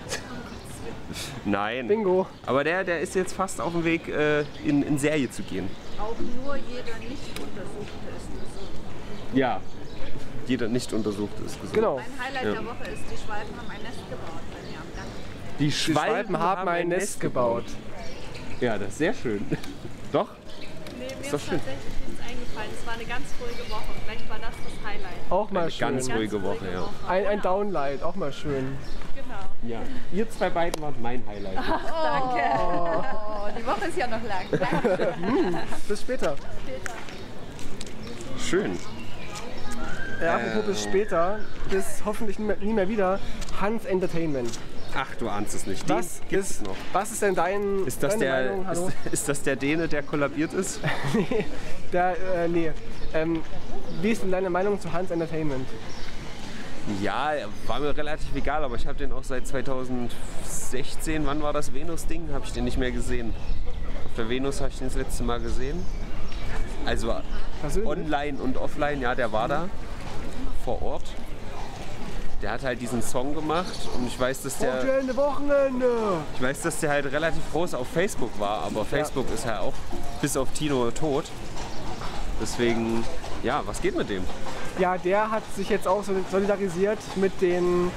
Nein. Bingo. Aber der ist jetzt fast auf dem Weg, in Serie zu gehen. Auch nur jeder nicht untersuchte ist gesund. Ja, jeder nicht untersuchte ist gesund. Genau. Mein Highlight der Woche ist, die Schwalben haben ein Nest gebaut bei mir am Gang. Die Schwalben haben ein Nest gebaut. Ja, das ist sehr schön. Doch? Nee, mir ist doch schön. tatsächlich nichts eingefallen. Es war eine ganz ruhige Woche. Vielleicht war das das Highlight. Auch mal Eine schön. ganz ruhige Woche, ja. Ein Downlight, auch mal schön. Genau. Ja. Ihr zwei beiden wart mein Highlight. Danke. Oh, die Woche ist ja noch lang. Bis später. Schön. Apropos bis später, bis hoffentlich nie mehr wieder, Hans Entertainment. Ach, du ahnst es nicht. Den gibt's noch. Was ist denn deine Meinung? Hallo? Ist das der Däne, der kollabiert ist? Nee. Wie ist denn deine Meinung zu Hans Entertainment? Ja, war mir relativ egal, aber ich habe den auch seit 2016, wann war das Venus-Ding? Habe ich den nicht mehr gesehen. Auf der Venus habe ich den das letzte Mal gesehen. Also Persönlich? online und offline, ja, der war da vor Ort. Der hat halt diesen Song gemacht und ich weiß, dass der halt relativ groß auf Facebook war, aber Facebook ist ja auch bis auf Tino tot. Deswegen, ja, was geht mit dem? Ja, der hat sich jetzt auch solidarisiert mit den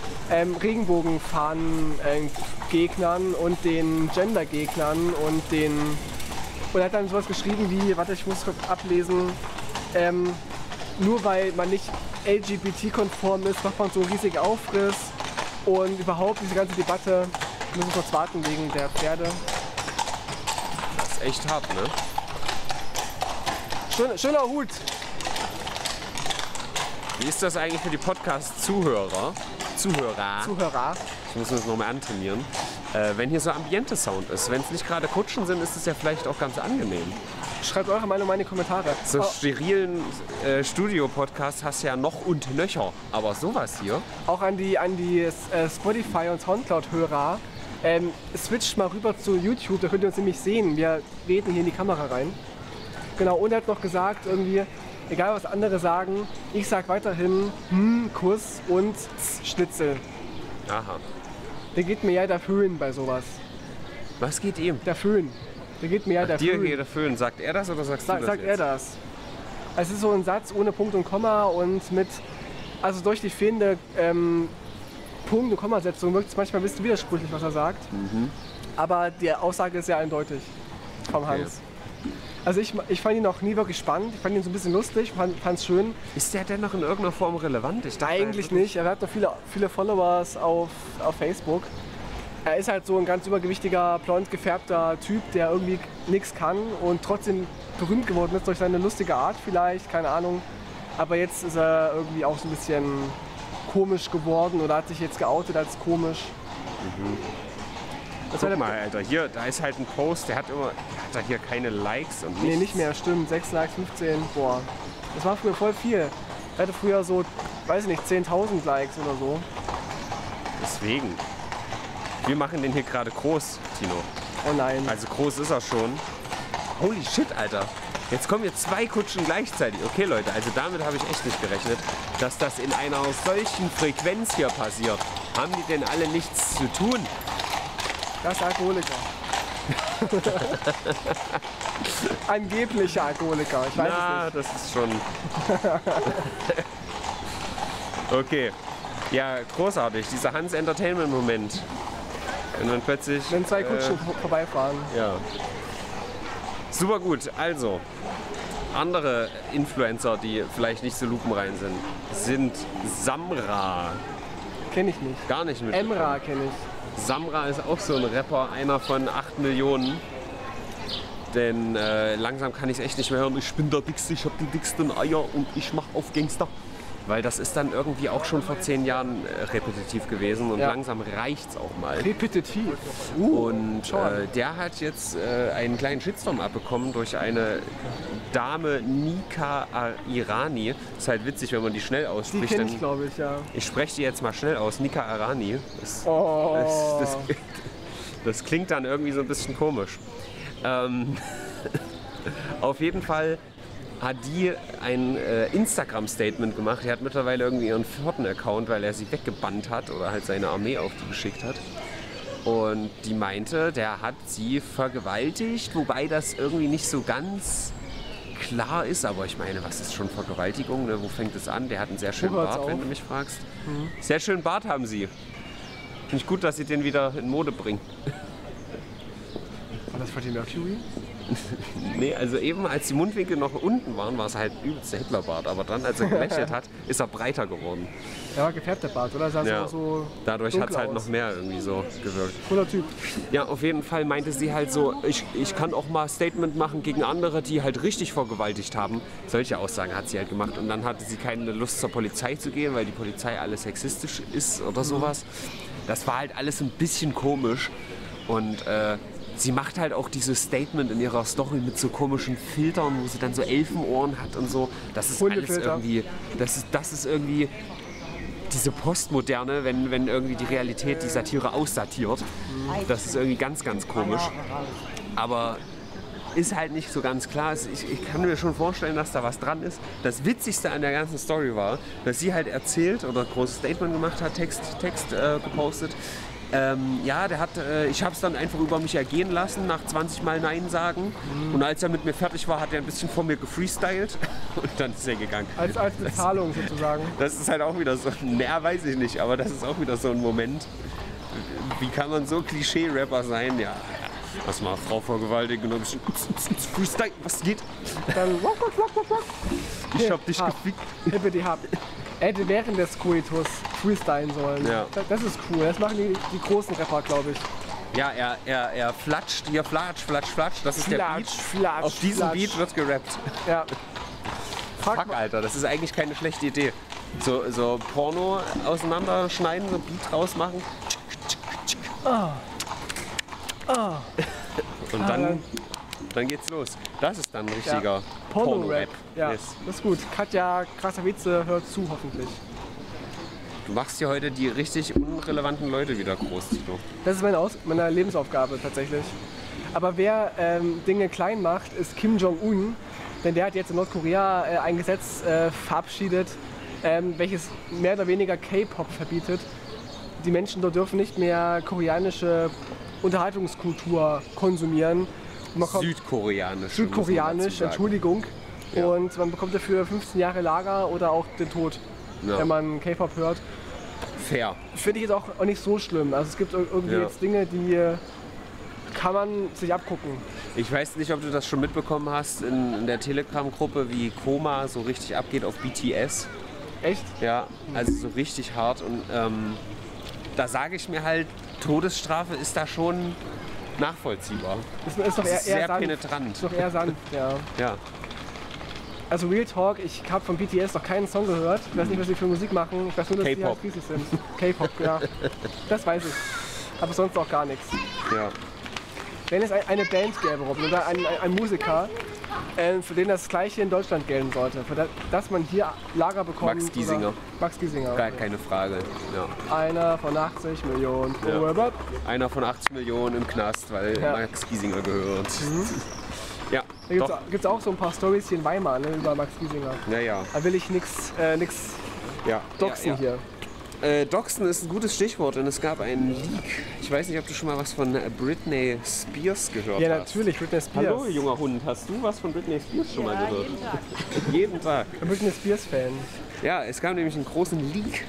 Regenbogenfahnen-Gegnern und den Gender-Gegnern und er hat dann sowas geschrieben wie, warte, ich muss kurz ablesen, nur weil man nicht LGBT-konform ist, macht man so einen riesigen Aufriss und überhaupt diese ganze Debatte, müssen wir kurz warten wegen der Pferde. Das ist echt hart, ne? Schöner Hut! Wie ist das eigentlich für die Podcast-Zuhörer? Zuhörer. Ich muss das nochmal antrainieren. Wenn hier so Ambiente-Sound ist. Wenn es nicht gerade Kutschen sind, ist es ja vielleicht auch ganz angenehm. Schreibt eure Meinung in die Kommentare. So sterilen Studio-Podcasts hast du ja noch und nöcher. Aber sowas hier. Auch an die Spotify- und Soundcloud-Hörer. Switcht mal rüber zu YouTube, da könnt ihr uns nämlich sehen. Wir reden hier in die Kamera rein. Genau, und er hat noch gesagt, irgendwie, egal was andere sagen, ich sag weiterhin Kuss und Schnitzel. Aha. Der geht mir ja der Föhn bei sowas. Was geht ihm? Der Föhn. Der geht mir ja der Dir Föhn. geht der Föhn. Sagt er das oder sagst du das Sagt jetzt? er das. Es ist so ein Satz ohne Punkt und Komma und also durch die fehlende Punkt- und Kommasetzung wirkt es manchmal ein bisschen widersprüchlich, was er sagt. Aber die Aussage ist sehr eindeutig vom Hans. Also ich fand ihn auch nie wirklich spannend. Ich fand ihn so ein bisschen lustig, fand es schön. Ist der denn noch in irgendeiner Form relevant? Ich dachte Eigentlich nicht. Er hat noch viele Followers auf Facebook. Er ist halt so ein ganz übergewichtiger, blond gefärbter Typ, der irgendwie nichts kann und trotzdem berühmt geworden ist durch seine lustige Art vielleicht, keine Ahnung. Aber jetzt ist er irgendwie auch so ein bisschen komisch geworden oder hat sich jetzt geoutet als komisch. Guck mal, Alter, hier, da ist halt ein Post, der hat da hier keine Likes und nichts. Nee, nicht mehr, stimmt. 6 Likes, 15, boah. Das war früher voll viel. Er hatte früher so, weiß ich nicht, 10.000 Likes oder so. Deswegen. Wir machen den hier gerade groß, Tino. Oh nein. Also groß ist er schon. Holy shit, Alter. Jetzt kommen hier 2 Kutschen gleichzeitig. Okay, Leute, also damit habe ich echt nicht gerechnet, dass das in einer solchen Frequenz hier passiert. Haben die denn alle nichts zu tun? Das ist Alkoholiker. Angeblicher Alkoholiker, ich weiß es nicht. Das ist schon... Okay. Ja, großartig, dieser Hans Entertainment-Moment. Und dann plötzlich... Wenn zwei Kutschen vorbeifahren. Ja. Super gut, also... Andere Influencer, die vielleicht nicht so lupenrein sind Samra. Kenne ich nicht. Gar nicht mit. Emra kenne ich. Samra ist auch so ein Rapper, einer von 8 Millionen. Denn langsam kann ich es echt nicht mehr hören. Ich bin der Dickste, ich habe die dicksten Eier und ich mache auf Gangster. Weil das ist dann irgendwie auch schon vor 10 Jahren repetitiv gewesen und langsam reicht's auch mal. Repetitiv. Und der hat jetzt einen kleinen Shitstorm abbekommen durch eine Dame, Nika Arani. Das ist halt witzig, wenn man die schnell ausspricht. Die kenne ich, glaube ich, ja. Ich spreche die jetzt mal schnell aus. Nika Arani. Das klingt dann irgendwie so ein bisschen komisch. Auf jeden Fall hat die ein Instagram-Statement gemacht. Die hat mittlerweile irgendwie ihren 4. Account, weil er sie weggebannt hat oder halt seine Armee auf die geschickt hat. Und die meinte, der hat sie vergewaltigt, wobei das irgendwie nicht so ganz klar ist. Aber ich meine, was ist schon Vergewaltigung? Ne? Wo fängt es an? Der hat einen sehr schönen Bart, wenn du mich fragst. Sehr schönen Bart haben sie. Finde ich gut, dass sie den wieder in Mode bringen. War das Freddie Mercury? Nee, also eben als die Mundwinkel noch unten waren, war es halt übelst der Hitlerbart. Aber dann, als er gelächelt hat, ist er breiter geworden. Ja, war gefärbt der Bart, oder? Sah Ja. auch so Dadurch hat es dunkel halt aus. noch mehr irgendwie so gewirkt. Cooler Typ. Ja, auf jeden Fall meinte sie halt so, ich kann auch mal Statement machen gegen andere, die halt richtig vergewaltigt haben. Solche Aussagen hat sie halt gemacht. Und dann hatte sie keine Lust zur Polizei zu gehen, weil die Polizei alles sexistisch ist oder sowas. Das war halt alles ein bisschen komisch. Und sie macht halt auch dieses Statement in ihrer Story mit so komischen Filtern, wo sie dann so Elfenohren hat und so. Das ist alles Hundefilter. irgendwie, das ist irgendwie diese Postmoderne, wenn irgendwie die Realität die Satire aussatiert. Das ist irgendwie ganz, ganz komisch. Aber ist halt nicht so ganz klar. Ich kann mir schon vorstellen, dass da was dran ist. Das Witzigste an der ganzen Story war, dass sie halt erzählt oder ein großes Statement gemacht hat, Text gepostet. Ja, ich habe es dann einfach über mich ergehen lassen, nach 20 Mal Nein sagen. Und als er mit mir fertig war, hat er ein bisschen vor mir gefreestylt und dann ist er gegangen. Als Bezahlung sozusagen. Das ist halt auch wieder so, weiß ich nicht, aber das ist auch wieder so ein Moment. Wie kann man so Klischee-Rapper sein? Ja, lass mal Frau vergewaltigen und ein bisschen Freestyle, was geht? Dann Ich hab dich gefickt. Hippity hab. Er hätte während des Koitus freestylen sollen. Ja. Das ist cool. Das machen die großen Rapper, glaube ich. Ja, er flatscht, hier flatsch. Das ist der Beat. Flatsch, Auf diesem flatsch. Beat wird gerappt. Ja. Fuck, Alter, das ist eigentlich keine schlechte Idee. So Porno auseinanderschneiden, so Beat rausmachen. Und dann geht's los. Das ist dann ein richtiger Porno-Rap. Ja, Yes. das ist gut. Katja Krasavice hört zu, hoffentlich. Du machst hier heute die richtig unrelevanten Leute wieder groß, Tito. Das ist meine Lebensaufgabe tatsächlich. Aber wer Dinge klein macht, ist Kim Jong-un. Denn der hat jetzt in Nordkorea ein Gesetz verabschiedet, welches mehr oder weniger K-Pop verbietet. Die Menschen dort dürfen nicht mehr koreanische Unterhaltungskultur konsumieren. Südkoreanisch, Entschuldigung. Ja. Und man bekommt dafür 15 Jahre Lager oder auch den Tod, wenn man K-Pop hört. Fair. Finde ich jetzt auch nicht so schlimm. Also es gibt irgendwie jetzt Dinge, die kann man sich abgucken. Ich weiß nicht, ob du das schon mitbekommen hast in der Telegram-Gruppe, wie Koma so richtig abgeht auf BTS. Echt? Ja, also so richtig hart. Und da sage ich mir halt, Todesstrafe ist da schon nachvollziehbar. Ist doch eher sehr sanft. penetrant. Ist doch eher sanft, ja. Ja. Also Real Talk, ich habe von BTS noch keinen Song gehört. Ich weiß nicht, was sie für Musik machen. Ich weiß nur, dass sie K-Pop. halt riesig sind. K-Pop, ja. Das weiß ich. Aber sonst auch gar nichts. Ja. Wenn es eine Band gäbe, Robin, oder ein Musiker, für den das Gleiche in Deutschland gelten sollte, für dass man hier Lager bekommt. Max Giesinger. Max Giesinger. Gar keine Frage. Ja. Einer von 80 Millionen. Ja. Einer von 80 Millionen im Knast, weil Max Giesinger gehört. Ja, Da gibt es auch so ein paar Storys hier in Weimar, ne, über Max Giesinger. Ja. Da will ich nichts doxen hier. Doxen ist ein gutes Stichwort und es gab einen Leak. Ich weiß nicht, ob du schon mal was von Britney Spears gehört Ja, hast. natürlich, Britney Spears. Hallo, junger Hund. Hast du was von Britney Spears schon mal gehört? Jeden Tag. Jeden Tag. Ich bin Britney Spears-Fan. Ja, es gab nämlich einen großen Leak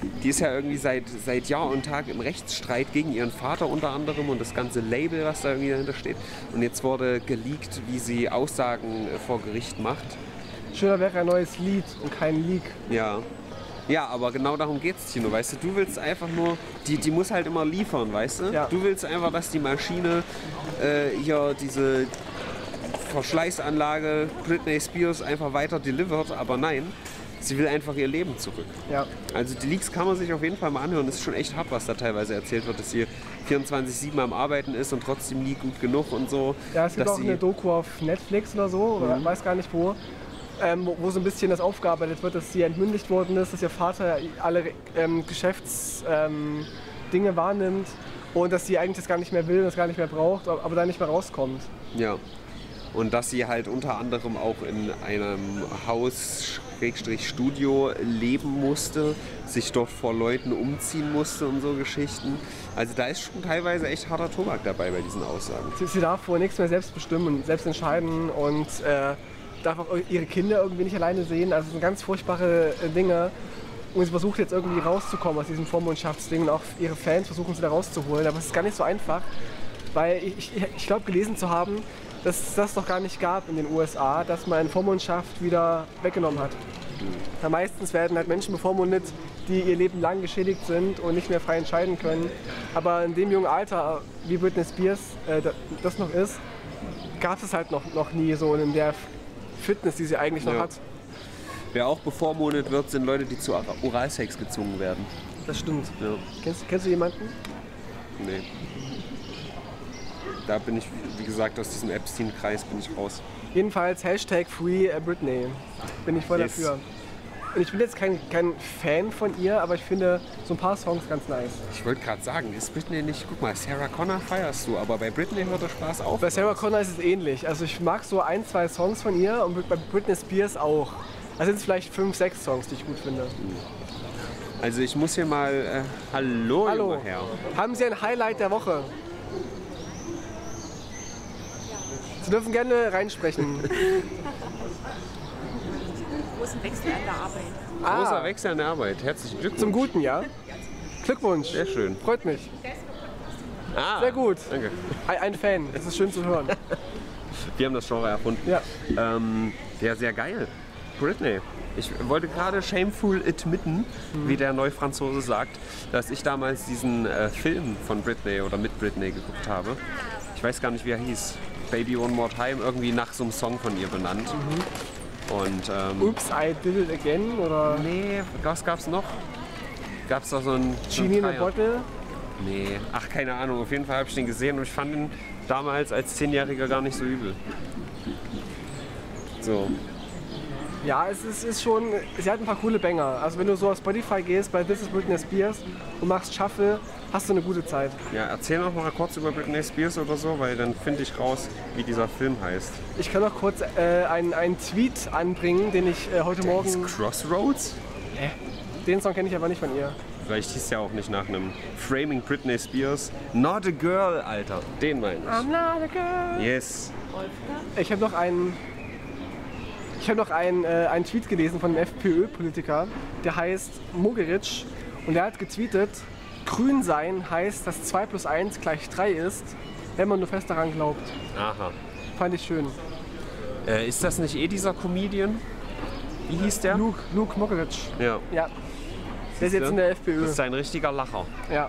die ist ja irgendwie seit Jahr und Tag im Rechtsstreit gegen ihren Vater unter anderem und das ganze Label, was da irgendwie dahinter steht. Und jetzt wurde geleakt, wie sie Aussagen vor Gericht macht. Schöner wäre ein neues Lied und kein Leak. Ja. Ja, aber genau darum geht's, Tino, weißt du willst einfach nur, die muss halt immer liefern, weißt du? Ja. Du willst einfach, dass die Maschine hier diese Verschleißanlage Britney Spears einfach weiter delivert, aber nein, sie will einfach ihr Leben zurück. Ja. Also die Leaks kann man sich auf jeden Fall mal anhören, das ist schon echt hart, was da teilweise erzählt wird, dass sie 24/7 am Arbeiten ist und trotzdem nie gut genug und so. Ja, es gibt auch eine Doku auf Netflix oder so, oder weiß gar nicht wo. Wo so ein bisschen das aufgearbeitet wird, dass sie entmündigt worden ist, dass ihr Vater alle Geschäftsdinge wahrnimmt und dass sie eigentlich das gar nicht mehr will und das gar nicht mehr braucht, aber da nicht mehr rauskommt. Ja. Und dass sie halt unter anderem auch in einem Haus-Studio leben musste, sich dort vor Leuten umziehen musste und so Geschichten. Also da ist schon teilweise echt harter Tobak dabei bei diesen Aussagen. Sie darf wohl nichts mehr selbst bestimmen und selbst entscheiden und darf auch ihre Kinder irgendwie nicht alleine sehen. Also es sind ganz furchtbare Dinge. Und sie versucht jetzt irgendwie rauszukommen aus diesem Vormundschaftsding und auch ihre Fans versuchen sie da rauszuholen. Aber es ist gar nicht so einfach, weil ich glaube gelesen zu haben, dass es das doch gar nicht gab in den USA, dass man Vormundschaft wieder weggenommen hat. Ja, meistens werden halt Menschen bevormundet, die ihr Leben lang geschädigt sind und nicht mehr frei entscheiden können. Aber in dem jungen Alter, wie Britney Spears das noch ist, gab es halt noch nie so in der Fitness, die sie eigentlich noch hat. Wer auch bevormundet wird, sind Leute, die zu Oralsex gezwungen werden. Das stimmt. Ja. Kennst du jemanden? Nee. Da bin ich, wie gesagt, aus diesem Epstein-Kreis bin ich raus. Jedenfalls #FreeBritney. Bin ich voll dafür. Und ich bin jetzt kein Fan von ihr, aber ich finde so ein paar Songs ganz nice. Ich wollte gerade sagen, ist Britney nicht, guck mal, Sarah Connor feierst du, aber bei Britney hört der Spaß auf. Bei Sarah Connor ist es ähnlich. Also ich mag so 1, 2 Songs von ihr und bei Britney Spears auch. Da sind es vielleicht 5, 6 Songs, die ich gut finde. Also ich muss hier mal, hallo junger Herr. Haben Sie ein Highlight der Woche? Sie dürfen gerne reinsprechen. Großen Wechsel an der Arbeit. Großer Wechsel an der Arbeit. Herzlichen Glückwunsch. Zum Guten, ja? Glückwunsch. Sehr schön. Freut mich. Sehr gut. Danke. Ein Fan. Das ist schön zu hören. Wir haben das Genre erfunden. Ja. Ja, sehr geil. Britney. Ich wollte gerade shameful admitten, wie der Neufranzose sagt, dass ich damals diesen Film von Britney oder mit Britney geguckt habe. Ich weiß gar nicht, wie er hieß. Baby One More Time, irgendwie nach so einem Song von ihr benannt. Und, Oops, I Did It Again oder? Nee, was gab's noch? Gab's da so ein Genie in a Bottle? Nee, ach keine Ahnung. Auf jeden Fall habe ich den gesehen und ich fand ihn damals als 10-Jähriger gar nicht so übel. So. Ja, es ist schon, sie hat ein paar coole Banger. Also wenn du so auf Spotify gehst bei This is Britney Spears und machst Shuffle, hast du eine gute Zeit. Ja, erzähl noch mal kurz über Britney Spears oder so, weil dann finde ich raus, wie dieser Film heißt. Ich kann noch kurz einen Tweet anbringen, den ich heute Morgen... Ist Crossroads? Den Song kenne ich aber nicht von ihr. Vielleicht hieß ja auch nicht nach einem Framing Britney Spears. Not a Girl, Alter. Den meine ich. I'm not a girl. Yes. Ich habe noch einen Tweet gelesen von einem FPÖ-Politiker, der heißt Mogeric und der hat getweetet, grün sein heißt, dass 2 + 1 = 3 ist, wenn man nur fest daran glaubt. Aha. Fand ich schön. Ist das nicht dieser Comedian? Wie hieß der? Luke Mogeric. Ja. Ja. Der ist jetzt in der FPÖ. Das ist ein richtiger Lacher. Ja.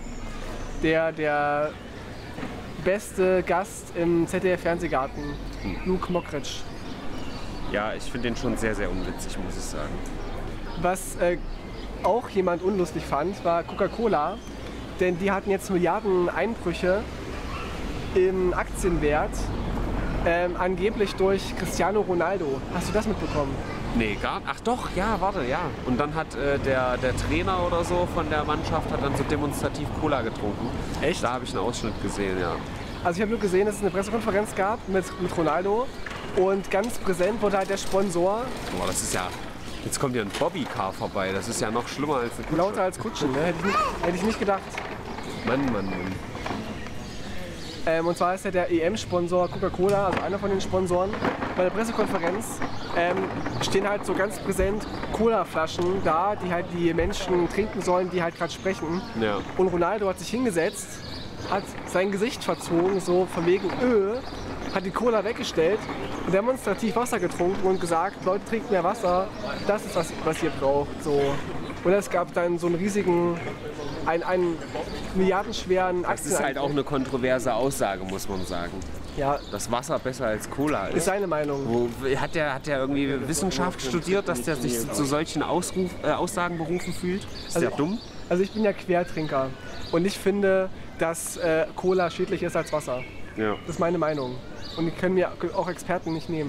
Der beste Gast im ZDF-Fernsehgarten. Luke Mogeric. Ja, ich finde den schon sehr, sehr unwitzig, muss ich sagen. Was auch jemand unlustig fand, war Coca-Cola. Denn die hatten jetzt Milliarden Einbrüche im Aktienwert, angeblich durch Cristiano Ronaldo. Hast du das mitbekommen? Nee, gar nicht. Ach doch, ja, warte, ja. Und dann hat der Trainer oder so von der Mannschaft hat dann so demonstrativ Cola getrunken. Echt? Da habe ich einen Ausschnitt gesehen, ja. Also ich habe nur gesehen, dass es eine Pressekonferenz gab mit Ronaldo und ganz präsent wurde halt der Sponsor. Boah, das ist ja... Jetzt kommt ja ein Bobbycar vorbei, das ist ja noch schlimmer als eine Kutsche. Lauter als Kutschen, ne? Hätte ich nicht gedacht. Mann. Und zwar ist ja der EM-Sponsor Coca-Cola, also einer von den Sponsoren. Bei der Pressekonferenz stehen halt so ganz präsent Cola-Flaschen da, die halt die Menschen trinken sollen, die halt gerade sprechen. Ja. Und Ronaldo hat sich hingesetzt, hat sein Gesicht verzogen, so von wegen hat die Cola weggestellt und demonstrativ Wasser getrunken und gesagt, Leute, trinkt mehr Wasser, das ist was ihr braucht. So. Und es gab dann so einen riesigen, einen milliardenschweren Aktien. Das ist halt auch eine kontroverse Aussage, muss man sagen. Ja. Dass Wasser besser als Cola ist. Ist seine Meinung. Hat der irgendwie Wissenschaft studiert, dass der sich zu solchen Aussagen berufen fühlt? Ist der dumm? Also ich bin ja Quertrinker und ich finde, dass Cola schädlicher ist als Wasser. Ja. Das ist meine Meinung. Und die können mir auch Experten nicht nehmen.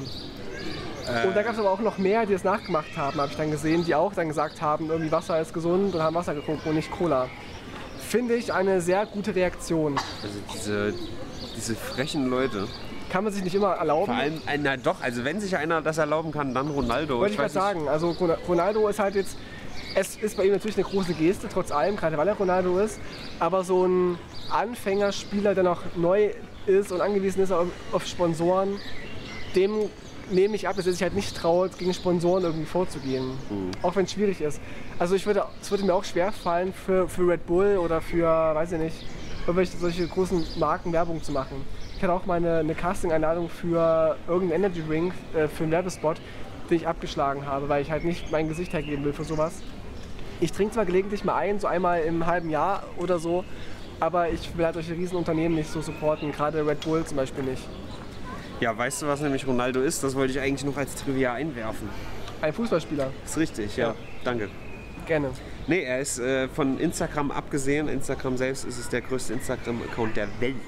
Und da gab es aber auch noch mehr, die es nachgemacht haben, habe ich dann gesehen, die auch dann gesagt haben, irgendwie Wasser ist gesund und haben Wasser getrunken und nicht Cola. Finde ich eine sehr gute Reaktion. Also diese frechen Leute. Kann man sich nicht immer erlauben. Vor allem, na doch, also wenn sich einer das erlauben kann, dann Ronaldo. Wollte ich gerade sagen, also Ronaldo ist halt jetzt, es ist bei ihm natürlich eine große Geste, trotz allem, gerade weil er Ronaldo ist, aber so ein Anfängerspieler, der noch neu ist und angewiesen ist auf Sponsoren, dem nehme ich ab, dass er sich halt nicht traut, gegen Sponsoren irgendwie vorzugehen. Auch wenn es schwierig ist. Also es würde mir auch schwer fallen, für Red Bull oder für, weiß ich nicht, irgendwelche solche großen Marken Werbung zu machen. Ich hatte auch mal eine Casting-Einladung für irgendeinen Energy Drink, für einen Werbespot, den ich abgeschlagen habe, weil ich halt nicht mein Gesicht hergeben will für sowas. Ich trinke zwar gelegentlich mal ein, so einmal im halben Jahr oder so, aber ich will halt solche Riesenunternehmen nicht so supporten, gerade Red Bull zum Beispiel nicht. Ja, weißt du, was nämlich Ronaldo ist? Das wollte ich eigentlich noch als Trivia einwerfen. Ein Fußballspieler. Ist richtig, ja. Danke. Gerne. Nee, er ist von Instagram abgesehen. Instagram selbst ist es der größte Instagram-Account der Welt.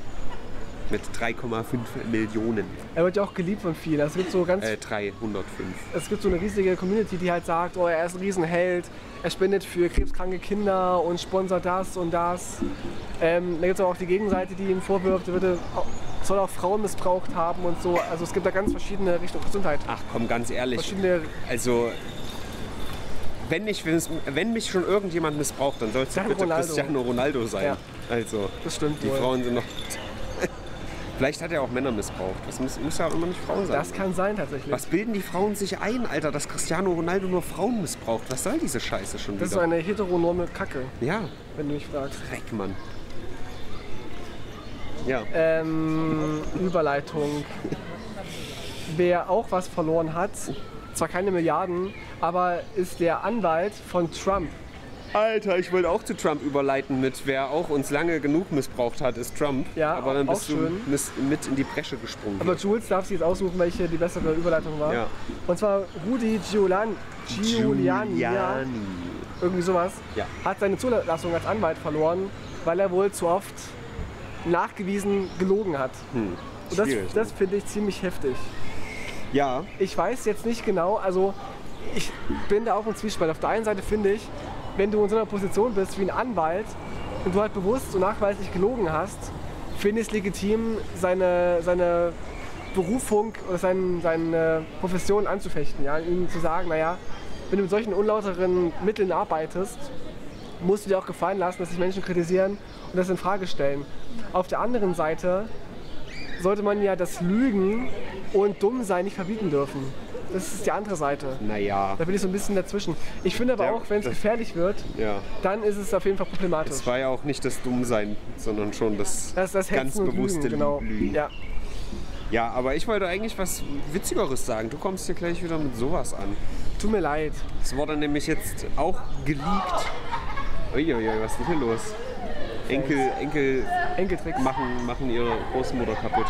Mit 3,5 Millionen. Er wird ja auch geliebt von vielen. Es gibt so 305. Es gibt so eine riesige Community, die halt sagt, oh, er ist ein Riesenheld, er spendet für krebskranke Kinder und sponsert das und das. Da gibt es auch die Gegenseite, die ihm vorwirft, er soll auch Frauen missbraucht haben und so. Also es gibt da ganz verschiedene Richtungen Gesundheit. Ach komm, ganz ehrlich. Also wenn mich schon irgendjemand missbraucht, dann soll es bitte Cristiano Ronaldo sein. Ja. Also das stimmt. Die Frauen sind noch... Vielleicht hat er auch Männer missbraucht. Das muss ja auch immer nicht Frauen sein. Das kann sein tatsächlich. Was bilden die Frauen sich ein, Alter, dass Cristiano Ronaldo nur Frauen missbraucht? Was soll diese Scheiße schon wieder? Das ist so eine heteronome Kacke. Ja. Wenn du mich fragst. Dreck, Mann. Ja. Überleitung. Wer auch was verloren hat, zwar keine Milliarden, aber ist der Anwalt von Trump. Alter, ich wollte auch zu Trump überleiten mit, wer auch uns lange genug missbraucht hat, ist Trump. Ja, aber dann bist du mit in die Bresche gesprungen. Aber Jules darf sich jetzt aussuchen, welche die bessere Überleitung war. Ja. Und zwar Rudy Giuliani. Irgendwie sowas. Ja. Hat seine Zulassung als Anwalt verloren, weil er wohl zu oft nachgewiesen gelogen hat. Und das finde ich ziemlich heftig. Ja. Ich weiß jetzt nicht genau, also ich bin da auch im Zwiespalt. Auf der einen Seite finde ich, wenn du in so einer Position bist wie ein Anwalt und du halt bewusst und nachweislich gelogen hast, finde ich es legitim, seine Berufung oder seine Profession anzufechten. Ja? Ihm zu sagen, naja, wenn du mit solchen unlauteren Mitteln arbeitest, musst du dir auch gefallen lassen, dass sich Menschen kritisieren und das in Frage stellen. Auf der anderen Seite sollte man ja das Lügen und Dummsein nicht verbieten dürfen. Das ist die andere Seite. Naja. Da bin ich so ein bisschen dazwischen. Ich finde aber auch, wenn es gefährlich wird, dann ist es auf jeden Fall problematisch. Es war ja auch nicht das Dummsein, sondern schon das ganz bewusste Lügen. Genau. Ja. Ja, aber ich wollte eigentlich was Witzigeres sagen. Du kommst hier gleich wieder mit sowas an. Tut mir leid. Es wurde nämlich jetzt auch geleakt. Uiuiui, was ist denn hier los? Enkeltricks machen ihre Großmutter kaputt.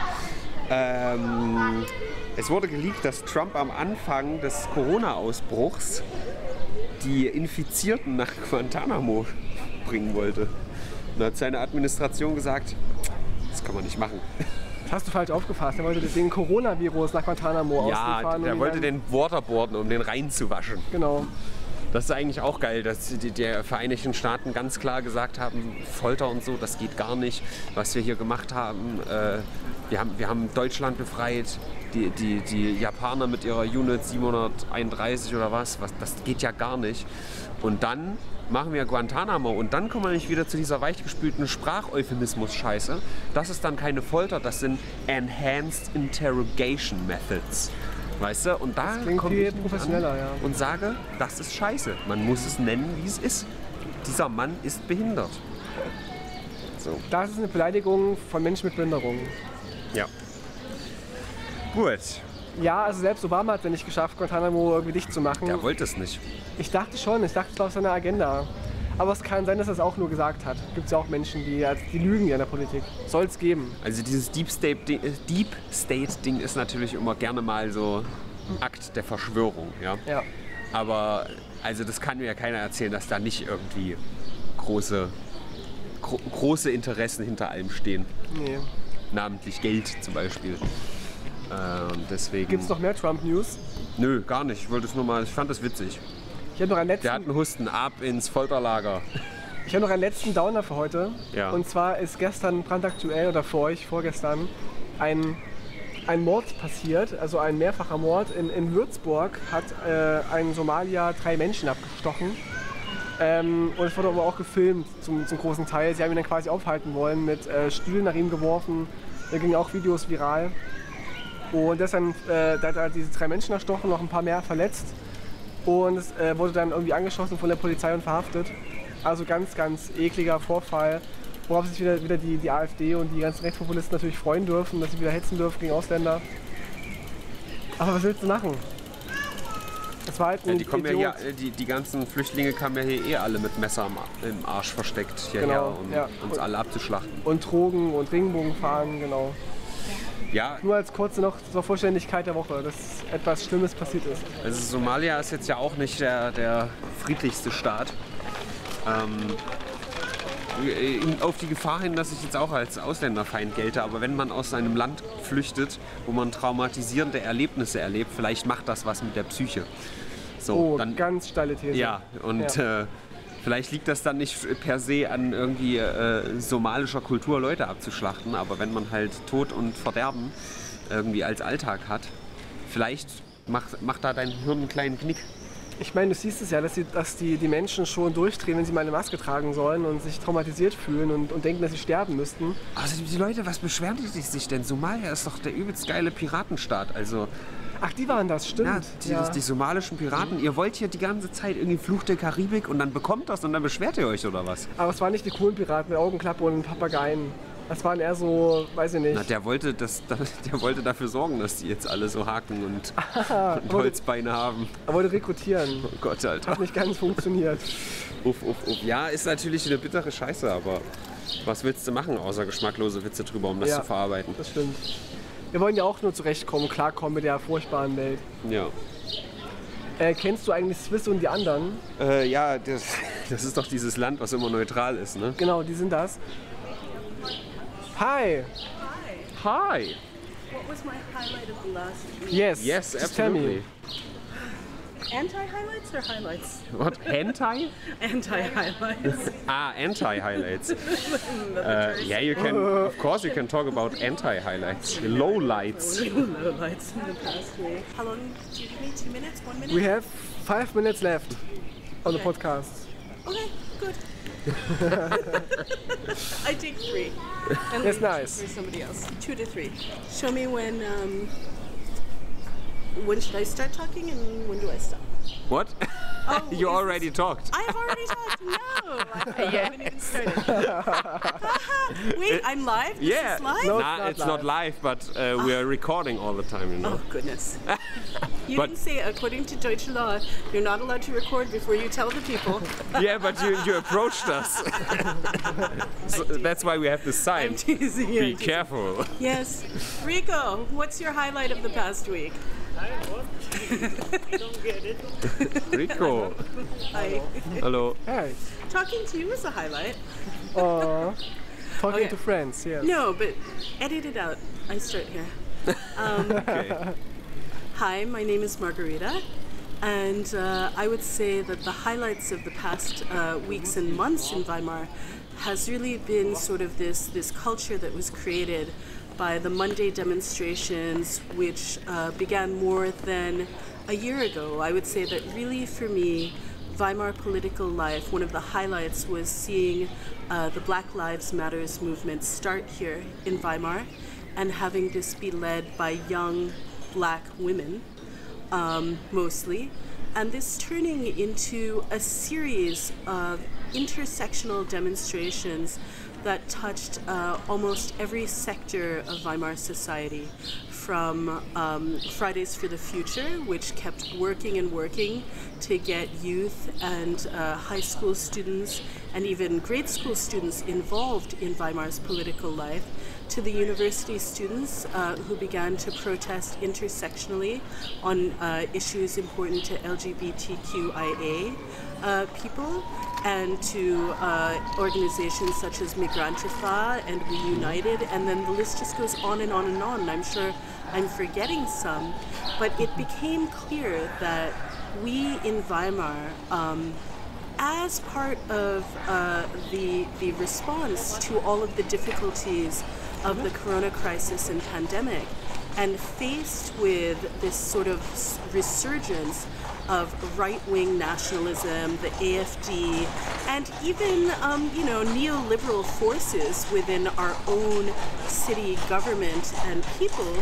Es wurde geleakt, dass Trump am Anfang des Corona-Ausbruchs die Infizierten nach Guantanamo bringen wollte. Und hat seine Administration gesagt, das kann man nicht machen. Das hast du falsch aufgefasst. Er wollte den Coronavirus nach Guantanamo ausliefern. Ja, der wollte den waterboarden, um den reinzuwaschen. Genau. Das ist eigentlich auch geil, dass die Vereinigten Staaten ganz klar gesagt haben, Folter und so, das geht gar nicht. Was wir hier gemacht haben, wir haben Deutschland befreit, die Japaner mit ihrer Unit 731 oder was, das geht ja gar nicht. Und dann machen wir Guantanamo und dann kommen wir nicht wieder zu dieser weichgespülten Spracheuphemismus-Scheiße. Das ist dann keine Folter, das sind Enhanced Interrogation Methods. Weißt du? Und da komme ich professioneller, ja. Und sage, das ist scheiße. Man muss es nennen, wie es ist. Dieser Mann ist behindert. So. Das ist eine Beleidigung von Menschen mit Behinderung. Ja. Gut. Ja, also selbst Obama hat es ja nicht geschafft, Guantanamo irgendwie dicht zu machen. Der wollte es nicht. Ich dachte schon, es war auf seiner Agenda. Aber es kann sein, dass er es auch nur gesagt hat. Gibt es ja auch Menschen, die lügen ja in der Politik. Soll es geben. Also dieses Deep State-Ding ist natürlich immer gerne mal so Akt der Verschwörung. Ja? Ja. Aber also das kann mir ja keiner erzählen, dass da nicht irgendwie große Interessen hinter allem stehen. Nee. Namentlich Geld zum Beispiel. Und deswegen... Gibt es noch mehr Trump-News? Nö, gar nicht. Ich wollte es nur mal, ich fand das witzig. Ich habe noch einen Der hat einen Husten, ab ins Folterlager. Ich habe noch einen letzten Downer für heute. Ja. Und zwar ist gestern brandaktuell oder vorgestern ein Mord passiert, also ein mehrfacher Mord. In Würzburg hat ein Somalier 3 Menschen abgestochen. Und es wurde aber auch gefilmt zum großen Teil. Sie haben ihn dann quasi aufhalten wollen, mit Stühlen nach ihm geworfen. Da gingen auch Videos viral. Und deshalb, da hat er diese 3 Menschen erstochen, noch ein paar mehr verletzt. Und es wurde dann irgendwie angeschossen von der Polizei und verhaftet. Also ganz, ganz ekliger Vorfall, worauf sich wieder die AfD und die ganzen Rechtspopulisten natürlich freuen dürfen, dass sie wieder hetzen dürfen gegen Ausländer. Aber was willst du machen? Das war halt ein die kommen Idiot. ja hier, die ganzen Flüchtlinge kamen ja hier alle mit Messer im Arsch versteckt hierher, Genau, um uns alle abzuschlachten. Und Drogen und Ringbogen fahren, genau. Ja, Nur als kurze noch zur Vollständigkeit der Woche, dass etwas Schlimmes passiert ist. also Somalia ist jetzt ja auch nicht der friedlichste Staat. Auf die Gefahr hin, dass ich jetzt auch als Ausländerfeind gelte, aber wenn man aus einem Land flüchtet, wo man traumatisierende Erlebnisse erlebt, vielleicht macht das was mit der Psyche. So, dann, ganz steile These. Ja, und vielleicht liegt das dann nicht per se an irgendwie somalischer Kultur, Leute abzuschlachten, aber wenn man halt Tod und Verderben irgendwie als Alltag hat, vielleicht macht da dein Hirn einen kleinen Knick. Ich meine, du siehst es ja, dass die Menschen schon durchdrehen, wenn sie mal eine Maske tragen sollen und sich traumatisiert fühlen und denken, dass sie sterben müssten. Also die Leute, was beschweren die sich denn? Somalia ist doch der übelst geile Piratenstaat, also... Ach, die waren das, stimmt. Ja, die somalischen Piraten. Ihr wollt hier die ganze Zeit irgendwie Fluch der Karibik und dann bekommt das und dann beschwert ihr euch, oder was? Aber es waren nicht die coolen Piraten mit Augenklappe und Papageien. Das waren eher so, weiß ich nicht. Na, der wollte dafür sorgen, dass die jetzt alle so Haken und Holzbeine haben. Er wollte rekrutieren. Oh Gott, Alter. Hat nicht ganz funktioniert. Uff. Ja, ist natürlich eine bittere Scheiße, aber was willst du machen, außer geschmacklose Witze drüber, um das zu verarbeiten? Das stimmt. Wir wollen ja auch nur zurechtkommen, klarkommen mit der furchtbaren Welt. Ja. Kennst du eigentlich Swiss und die anderen? Ja, das ist doch dieses Land, was immer neutral ist, ne? Genau, die sind das. Hi. Hi. What was my highlight of the last week? Yes. Yes, Just tell absolutely. me. Anti-highlights or highlights? What? Hentai? Anti-highlights. Anti-highlights. Yeah, of course you can talk about anti-highlights. Lowlights. Lowlights in the past week. How long do you give me? 2 minutes? 1 minute? We have 5 minutes left on the podcast. Okay, good. I take 3. And That's leave nice. For somebody else. 2 to 3. Show me when should I start talking and when do I stop? What? Oh, You already talked. I have already talked. No, I haven't even started. Wait, I'm live? This Yeah. is live? No. Nah, it's not live, but we are recording all the time, you know. Oh, goodness. You But- didn't say, according to Deutsche law, you're not allowed to record before you tell the people. Yeah, but you approached us. So that's why we have this sign. I'm teasing you. Be careful. Yes. Rico, what's your highlight of the past week? Rico. I, Hello. Hey. talking to you is a highlight. Talking Okay. to friends, yes. No, but edit it out. I start here. Okay. Hi, my name is Margarita. And I would say that the highlights of the past weeks and months in Weimar has really been sort of this culture that was created by the Monday demonstrations, which began more than a year ago. I would say that really for me, Weimar political life, one of the highlights was seeing the Black Lives Matters movement start here in Weimar and having this be led by young black women, mostly, and this turning into a series of intersectional demonstrations that touched almost every sector of Weimar society, from Fridays for the Future, which kept working and working to get youth and high school students and even grade school students involved in Weimar's political life, to the university students who began to protest intersectionally on issues important to LGBTQIA people, and to organizations such as Migrantifa and We United, and then the list just goes on and on and on. I'm sure I'm forgetting some, but it became clear that we in Weimar, as part of the response to all of the difficulties of the corona crisis and pandemic, and faced with this sort of resurgence of right-wing nationalism, the AfD, and even neoliberal forces within our own city government and people,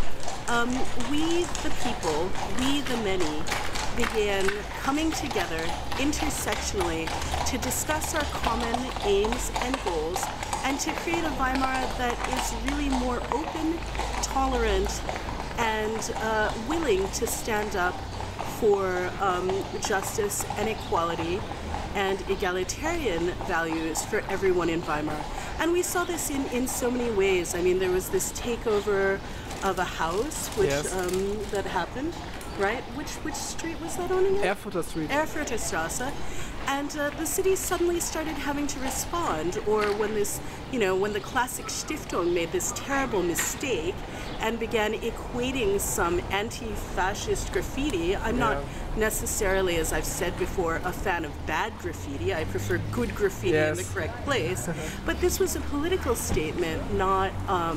we the people, we the many, began coming together intersectionally to discuss our common aims and goals, and to create a Weimar that is really more open, tolerant, and willing to stand up for justice and equality and egalitarian values for everyone in Weimar. And we saw this in so many ways. I mean, there was this takeover of a house, which that happened, right? Which street was that on again? Erfurter Street. Erfurter Straße. And the city suddenly started having to respond, or when when the Classic Stiftung made this terrible mistake and began equating some anti-fascist graffiti. I'm not necessarily, as I've said before, a fan of bad graffiti. I prefer good graffiti in the correct place. But this was a political statement, not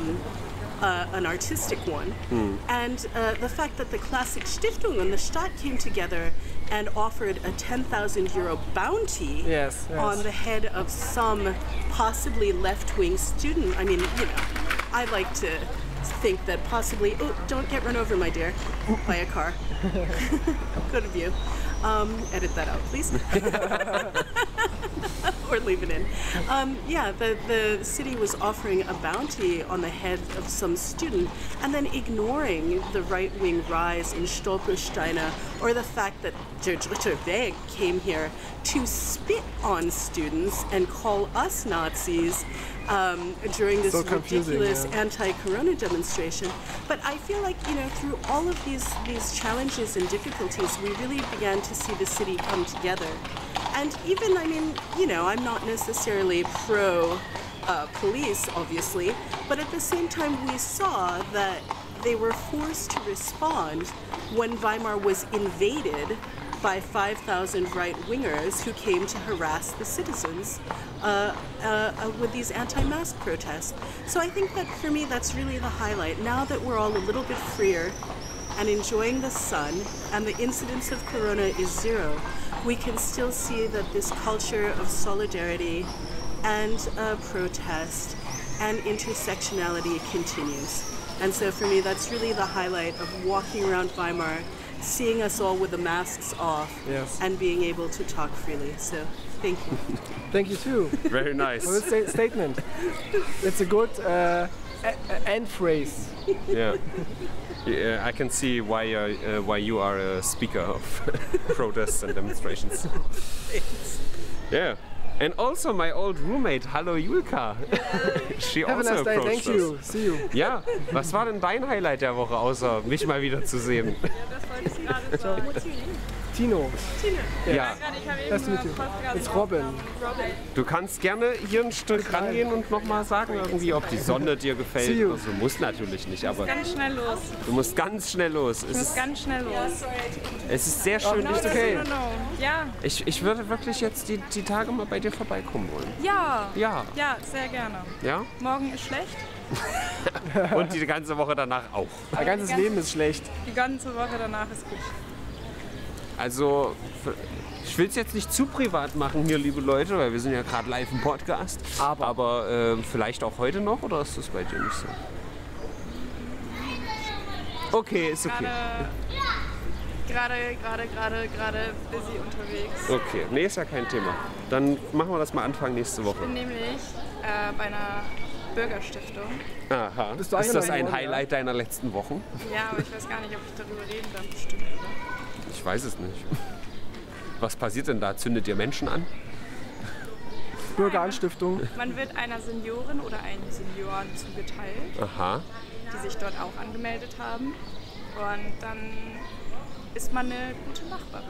an artistic one. And the fact that the Classic Stiftung and the Stadt came together and offered a 10,000 euro bounty on the head of some possibly left-wing student. I mean, I like to think that possibly, don't get run over, my dear, by a car. Good of you. Edit that out, please. Or leave it in. The city was offering a bounty on the head of some student, and then ignoring the right-wing rise in Stolpersteine, or the fact that Der Dritte Weg came here to spit on students and call us Nazis during this ridiculous anti-corona demonstration. But I feel like, through all of these challenges and difficulties, we really began to see the city come together. And even, I'm not necessarily pro-police, obviously, but at the same time we saw that they were forced to respond when Weimar was invaded by 5,000 right-wingers who came to harass the citizens with these anti-mask protests. So I think that for me that's really the highlight. Now that we're all a little bit freer and enjoying the sun and the incidence of corona is zero, we can still see that this culture of solidarity and protest and intersectionality continues. And so for me that's really the highlight of walking around Weimar, seeing us all with the masks off, and being able to talk freely. So, thank you. Thank you too. Very nice. For this statement. It's a good end phrase. Yeah. I can see why you are a speaker of protests and demonstrations. Thanks. Yeah. And also my old roommate, hallo Julka. She Have also a nice day. approached Thank you. us. See you. Ja, was war denn dein Highlight der Woche, außer mich mal wieder zu sehen? Ja, das wollte ich gerade Ciao. Tino. Ja. Nice to meet you. It's Robin. Du kannst gerne hier ein Stück rangehen und nochmal sagen, irgendwie, ob die Sonne dir gefällt. See you. Also, muss natürlich nicht, aber Ganz schnell los. du musst ganz schnell los. Ganz schnell los. Es ist sehr schön, dich zu okay. sehen. Ja, Ich würde wirklich jetzt die Tage mal bei dir vorbeikommen wollen. ja, Ja. ja, sehr gerne. Ja? Morgen ist schlecht, Und die ganze Woche danach auch. Mein ganzes Leben ist schlecht. die ganze Woche danach ist gut. Also, ich will es jetzt nicht zu privat machen hier, liebe Leute, weil wir sind ja gerade live im Podcast. Aber vielleicht auch heute noch, oder ist das bei dir nicht so? Okay, ist okay. Gerade busy unterwegs. Okay, nee, ist ja kein Thema. Dann machen wir das mal Anfang nächste Ich Woche. bin nämlich bei einer Bürgerstiftung. Aha. Bist du Ist das eingeladen ein worden, Highlight deiner letzten Wochen? Ja, aber ich weiß gar nicht, ob ich darüber reden darf, bestimmt. Oder? Ich weiß es nicht. Was passiert denn da? Zündet ihr Menschen an? Bürgeranstiftung. Man wird einer Seniorin oder einem Senioren zugeteilt, Aha. die sich dort auch angemeldet haben. Und dann ist man eine gute Nachbarin.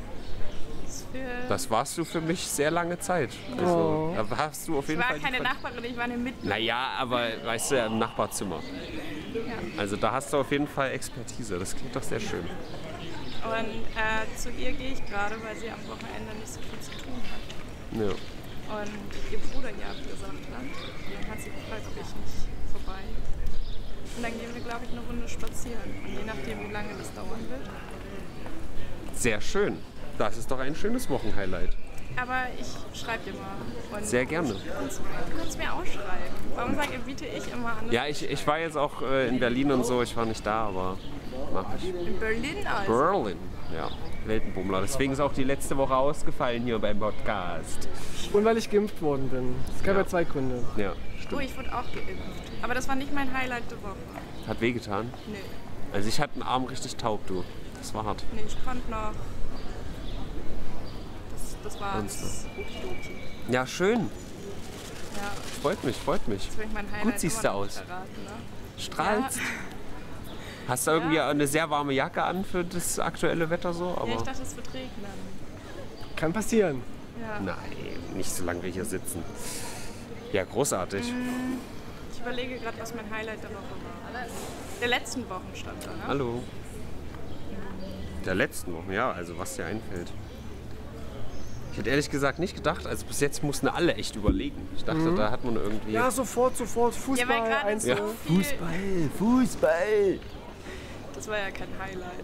Das warst du für mich sehr lange Zeit. Also, da hast du auf Ich jeden war Fall. keine Nachbarin, ich war eine Mitnachbarin. Naja, aber weißt du, im Nachbarzimmer. Also da hast du auf jeden Fall Expertise. Das klingt doch sehr schön. Und zu ihr gehe ich gerade, weil sie am Wochenende nicht so viel zu tun hat. Ja. Und ihr Bruder ja abgesagt hat. Und dann hat sie gefragt, ob ich nicht vorbei. Und dann gehen wir, glaube ich, eine Runde spazieren. Und je nachdem, wie lange das dauern wird. Sehr schön. Das ist doch ein schönes Wochenhighlight. Aber ich schreibe dir mal. Und Sehr gerne. Du kannst mir auch schreiben. Warum biete ich immer an? Ja, ich war jetzt auch in Berlin und so. Ich war nicht da, aber mach ich. In Berlin also. Berlin, ja. Weltenbummler. Deswegen ist auch die letzte Woche ausgefallen hier beim Podcast. Und weil ich geimpft worden bin. Es gab ja 2 Gründe. Ja, Oh, stimmt. ich wurde auch geimpft. Aber das war nicht mein Highlight der Woche. Hat wehgetan. Nee. Also ich hatte den Arm richtig taub, du. Das war hart. Nee, ich konnte noch. Das war Sonst okidoki. Ja, schön. Ja, Freut mich, freut mich. das will ich mein Highlight Gut siehst immer du noch aus. verraten, ne? Strahlst. Ja. Hast du irgendwie eine sehr warme Jacke an für das aktuelle Wetter so? Aber Ja, ich dachte, es wird regnen. Kann passieren. Ja. nein, nicht solange wir hier sitzen. Ja, großartig. Ich überlege gerade, was mein Highlight der Woche war. Der letzten Wochen stand da, ne? Hallo. Der letzten Wochen, ja, also was dir einfällt. Ich hätte ehrlich gesagt nicht gedacht, also bis jetzt mussten alle echt überlegen. Ich dachte, da hat man irgendwie... Ja, sofort. Fußball. Ja, weil gerade 1 so viel... Fußball. Das war ja kein Highlight.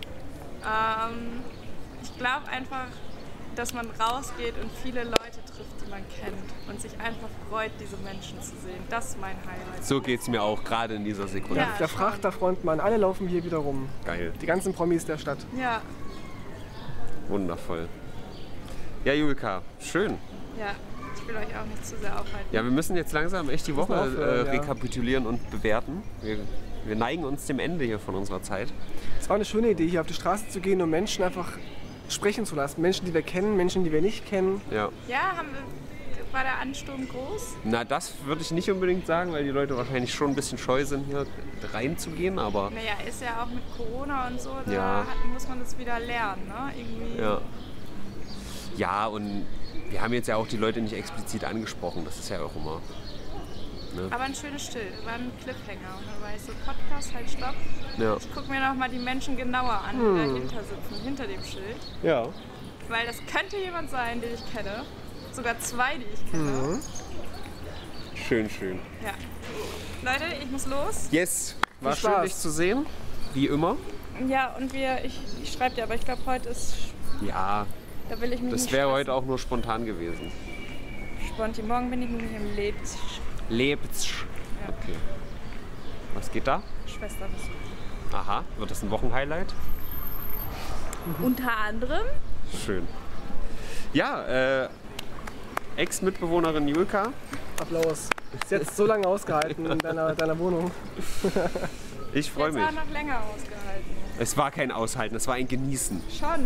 Ich glaube einfach, dass man rausgeht und viele Leute trifft, die man kennt. Und sich einfach freut, diese Menschen zu sehen. Das ist mein Highlight. So geht's mir auch gerade in dieser Sekunde. Ja. Der Frachterfrontmann, alle laufen hier wieder rum. Geil, Die ganzen Promis der Stadt. Ja, wundervoll. Ja, Julika, schön. ja. Ich will euch auch nicht zu sehr aufhalten. Ja, wir müssen jetzt langsam echt die Woche aufhören, ja. rekapitulieren und bewerten. Wir neigen uns dem Ende hier von unserer Zeit. Es war eine schöne Idee, hier auf die Straße zu gehen und Menschen einfach sprechen zu lassen. Menschen, die wir kennen, Menschen, die wir nicht kennen. Ja. Ja, war der Ansturm groß? Na, das würde ich nicht unbedingt sagen, weil die Leute wahrscheinlich schon ein bisschen scheu sind, hier reinzugehen, aber Naja, ist ja auch mit Corona und so, da Ja. muss man das wieder lernen, ne? Irgendwie. ja. Ja, und wir haben jetzt ja auch die Leute nicht explizit angesprochen, das ist ja auch immer. Aber ein schönes Schild, war ein Cliffhanger. Und dann war ich so, Podcast, halt stopp. Ja. Ich gucke mir noch mal die Menschen genauer an, die dahinter sitzen, hinter dem Schild. Ja. Weil das könnte jemand sein, den ich kenne. Sogar 2, die ich kenne. Schön, schön. Ja. Leute, ich muss los. Yes, war Viel schön, Spaß. dich zu sehen, wie immer. Ja, und ich schreibe dir, aber ich glaube, heute ist, Ja, da will ich mich das nicht wäre stressen. heute auch nur spontan gewesen. Spontan. Morgen bin ich nämlich in Leipzig. Leipzig. Ja. Okay. Was geht da? Schwester besuchen. Aha, wird das ein Wochenhighlight? Unter anderem. Schön. Ja, Ex-Mitbewohnerin Julka. Applaus. Ist jetzt so lange ausgehalten in deiner Wohnung. Ich freue Jetzt mich. auch noch länger ausgehalten. Es war kein Aushalten, es war ein Genießen. Schon.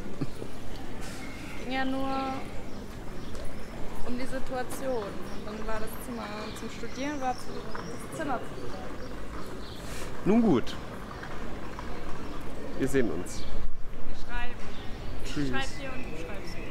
Ging ja nur um die Situation. Und dann war das Zimmer zum Studieren, war das Zimmer zu. Nun gut. Wir sehen uns. Tschüss. Ich schreib dir und du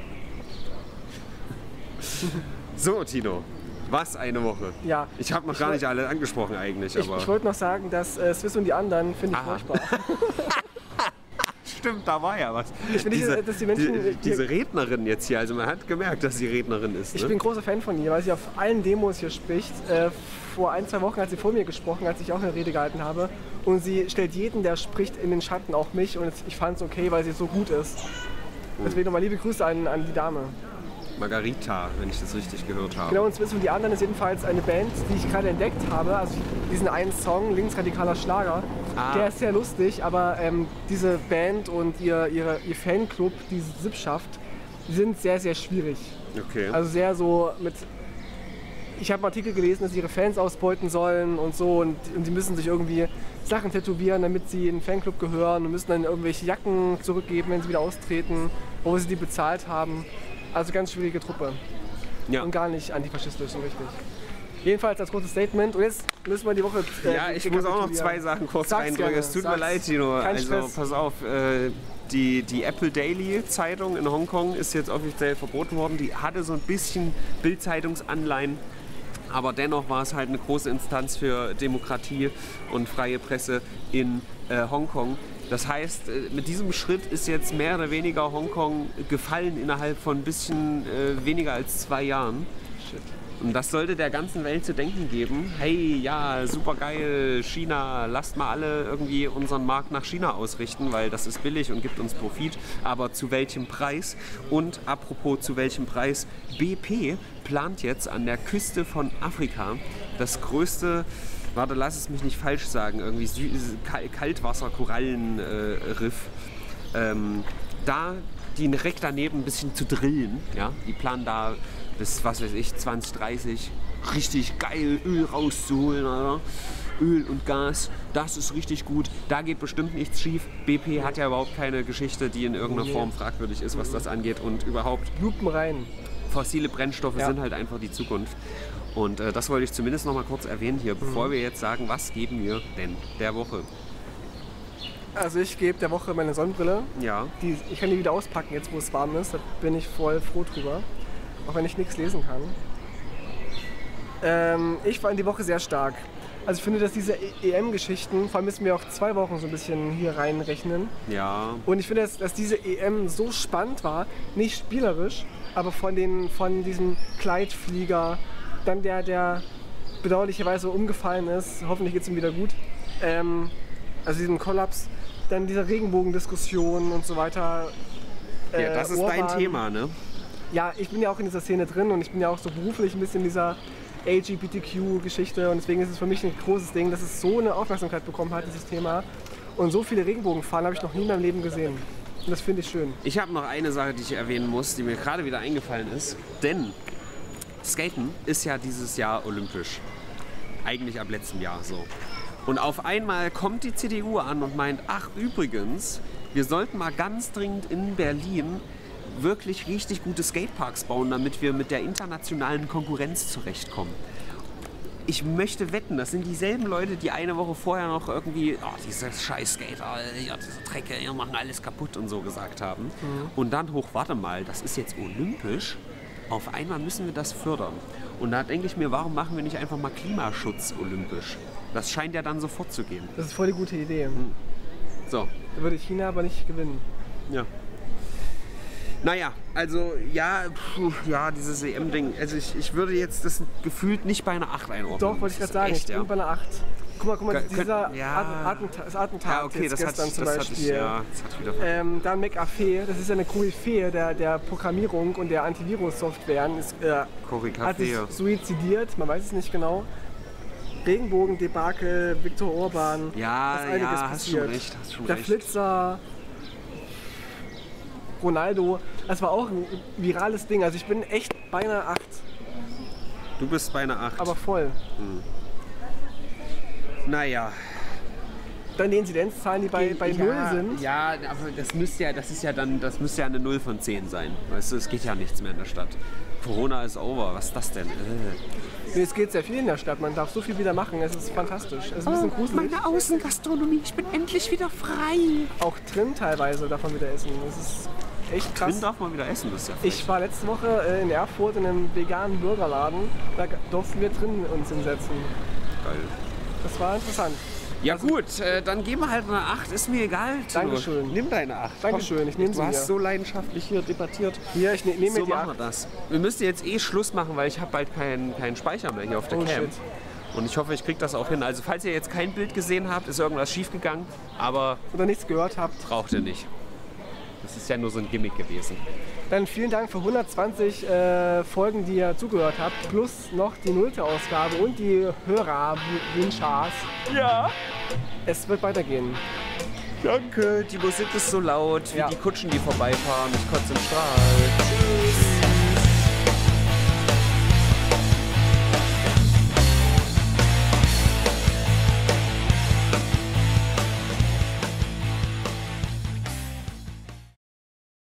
schreibst. So, Tino. Was eine Woche. Ja. Ich habe noch gar nicht alle angesprochen eigentlich. Aber Ich wollte noch sagen, dass Swiss und die anderen finde ich furchtbar. Stimmt, da war ja was. Ich will nicht, dass die Menschen diese Rednerin jetzt hier, also man hat gemerkt, dass sie Rednerin ist. Ne? Ich bin großer Fan von ihr, weil sie auf allen Demos hier spricht. Vor 1-2 Wochen hat sie vor mir gesprochen, als ich auch eine Rede gehalten habe. Und sie stellt jeden, der spricht, in den Schatten, auch mich. Und ich fand es okay, weil sie so gut ist. Deswegen nochmal liebe Grüße an die Dame. Margarita, wenn ich das richtig gehört habe. Genau, und Swiss und die anderen ist jedenfalls eine Band, die ich gerade entdeckt habe. Also diesen einen Song, Linksradikaler Schlager, der ist sehr lustig, aber diese Band und ihr Fanclub, die Sippschaft, die sind sehr, sehr schwierig. Okay. Also sehr so mit... Ich habe einen Artikel gelesen, dass sie ihre Fans ausbeuten sollen und so und sie müssen sich irgendwie Sachen tätowieren, damit sie in den Fanclub gehören und müssen dann irgendwelche Jacken zurückgeben, wenn sie wieder austreten, wo sie die bezahlt haben. Also ganz schwierige Truppe. Ja. Und gar nicht antifaschistisch so richtig. Jedenfalls als kurzes Statement. Und jetzt müssen wir die Woche... Ja, ich muss auch noch 2 Sachen kurz reindrücken. Es tut mir leid, Tino. Also pass auf, die Apple Daily Zeitung in Hongkong ist jetzt offiziell verboten worden. Die hatte so ein bisschen Bild-Zeitungsanleihen. Aber dennoch war es halt eine große Instanz für Demokratie und freie Presse in Hongkong. Das heißt, mit diesem Schritt ist jetzt mehr oder weniger Hongkong gefallen innerhalb von ein bisschen weniger als 2 Jahren. Shit. Und das sollte der ganzen Welt zu denken geben. Hey, ja, super geil, China, lasst mal alle irgendwie unseren Markt nach China ausrichten, weil das ist billig und gibt uns Profit. Aber zu welchem Preis? Und apropos zu welchem Preis? BP plant jetzt an der Küste von Afrika das größte... Warte, lass es mich nicht falsch sagen, irgendwie Kaltwasser-Korallenriff. Da direkt daneben ein bisschen zu drillen. Ja? Die planen da bis, was weiß ich, 2030 richtig geil Öl rauszuholen. Oder? Öl und Gas, das ist richtig gut. Da geht bestimmt nichts schief. BP hat ja überhaupt keine Geschichte, die in irgendeiner Form fragwürdig ist, was das angeht. Und überhaupt, Lupen rein. Fossile Brennstoffe sind halt einfach die Zukunft. Und das wollte ich zumindest noch mal kurz erwähnen hier, bevor wir jetzt sagen, was geben wir denn der Woche? Also ich gebe der Woche meine Sonnenbrille. Ja. Ich kann die wieder auspacken, jetzt wo es warm ist. Da bin ich voll froh drüber. Auch wenn ich nichts lesen kann. Ich fand die Woche sehr stark. Also ich finde, dass diese EM-Geschichten, vor allem müssen wir auch 2 Wochen so ein bisschen hier reinrechnen. Ja. Und ich finde, dass diese EM so spannend war, nicht spielerisch, aber von diesem Gleitflieger, dann der bedauerlicherweise umgefallen ist, hoffentlich geht es ihm wieder gut, also diesen Kollaps, dann diese Regenbogendiskussion und so weiter. Ja, das ist Orban. dein Thema, ne? Ja, ich bin ja auch in dieser Szene drin und ich bin ja auch so beruflich ein bisschen in dieser LGBTQ-Geschichte und deswegen ist es für mich ein großes Ding, dass es so eine Aufmerksamkeit bekommen hat, dieses Thema. Und so viele Regenbogenfahnen habe ich noch nie in meinem Leben gesehen. Und das finde ich schön. Ich habe noch eine Sache, die ich erwähnen muss, die mir gerade wieder eingefallen ist. Denn Skaten ist ja dieses Jahr olympisch. Eigentlich ab letztem Jahr so. Und auf einmal kommt die CDU an und meint, ach übrigens, wir sollten mal ganz dringend in Berlin wirklich richtig gute Skateparks bauen, damit wir mit der internationalen Konkurrenz zurechtkommen. Ich möchte wetten, das sind dieselben Leute, die eine Woche vorher noch irgendwie, oh, diese scheiß Skater, ja, diese Drecke, die machen alles kaputt und so gesagt haben. Und dann warte mal, das ist jetzt olympisch. Auf einmal müssen wir das fördern. Und da denke ich mir, warum machen wir nicht einfach mal Klimaschutz olympisch? Das scheint ja dann sofort zu gehen. Das ist voll die gute Idee. So. Da würde China aber nicht gewinnen. Ja. Naja, also ja, dieses EM-Ding. Also ich würde jetzt das gefühlt nicht bei einer 8 einordnen. Doch, wollte ich gerade sagen, ich bin bei einer 8. Guck mal, dieser Attentat ja, okay, jetzt gestern zum Beispiel. Das hat wieder Dan McAfee, das ist eine Koryphäe der Programmierung und der Antivirus-Softwaren, hat sich suizidiert, man weiß es nicht genau. Regenbogen-Debakel, Viktor Orban, ja, ist einiges passiert. Hast schon der recht. Flitzer, Ronaldo, das war auch ein virales Ding. Also ich bin echt bei einer 8. Du bist bei einer 8. Aber voll. Naja. Dann die Inzidenzzahlen, die bei 0 sind. Ja, aber das müsste ja eine 0 von 10 sein. Weißt du, es geht ja nichts mehr in der Stadt. Corona ist over, was ist das denn? Nee, es geht sehr viel in der Stadt, man darf so viel wieder machen, es ist fantastisch. Es ist ein bisschen gruselig. Meine Außengastronomie, ich bin endlich wieder frei. Auch drin teilweise darf man wieder essen. Das ist echt krass. Drin darf man wieder essen, das ist ja frech. Ich war letzte Woche in Erfurt in einem veganen Burgerladen. Da durften wir drin uns hinsetzen. Geil. Das war interessant. Ja gut, dann geben wir halt eine 8, ist mir egal. Dankeschön. Nimm deine 8. Dankeschön, ich nehme sie Du hast mir. so leidenschaftlich hier debattiert. Hier, ich nehme mir So die machen wir 8. das. Wir müssen jetzt Schluss machen, weil ich habe bald keinen Speicher mehr hier auf der Oh, Cam. shit. Und ich hoffe, ich kriege das auch hin. Also falls ihr jetzt kein Bild gesehen habt, ist irgendwas schief gegangen, aber Oder nichts gehört habt. braucht ihr nicht. Das ist ja nur so ein Gimmick gewesen. Dann vielen Dank für 120 Folgen, die ihr zugehört habt. Plus noch die 0. Ausgabe und die Hörerwünschers. Ja. Es wird weitergehen. Danke, die Musik ist so laut, wie Ja. die Kutschen, die vorbeifahren. Ich kotze im Strahl. Tschüss.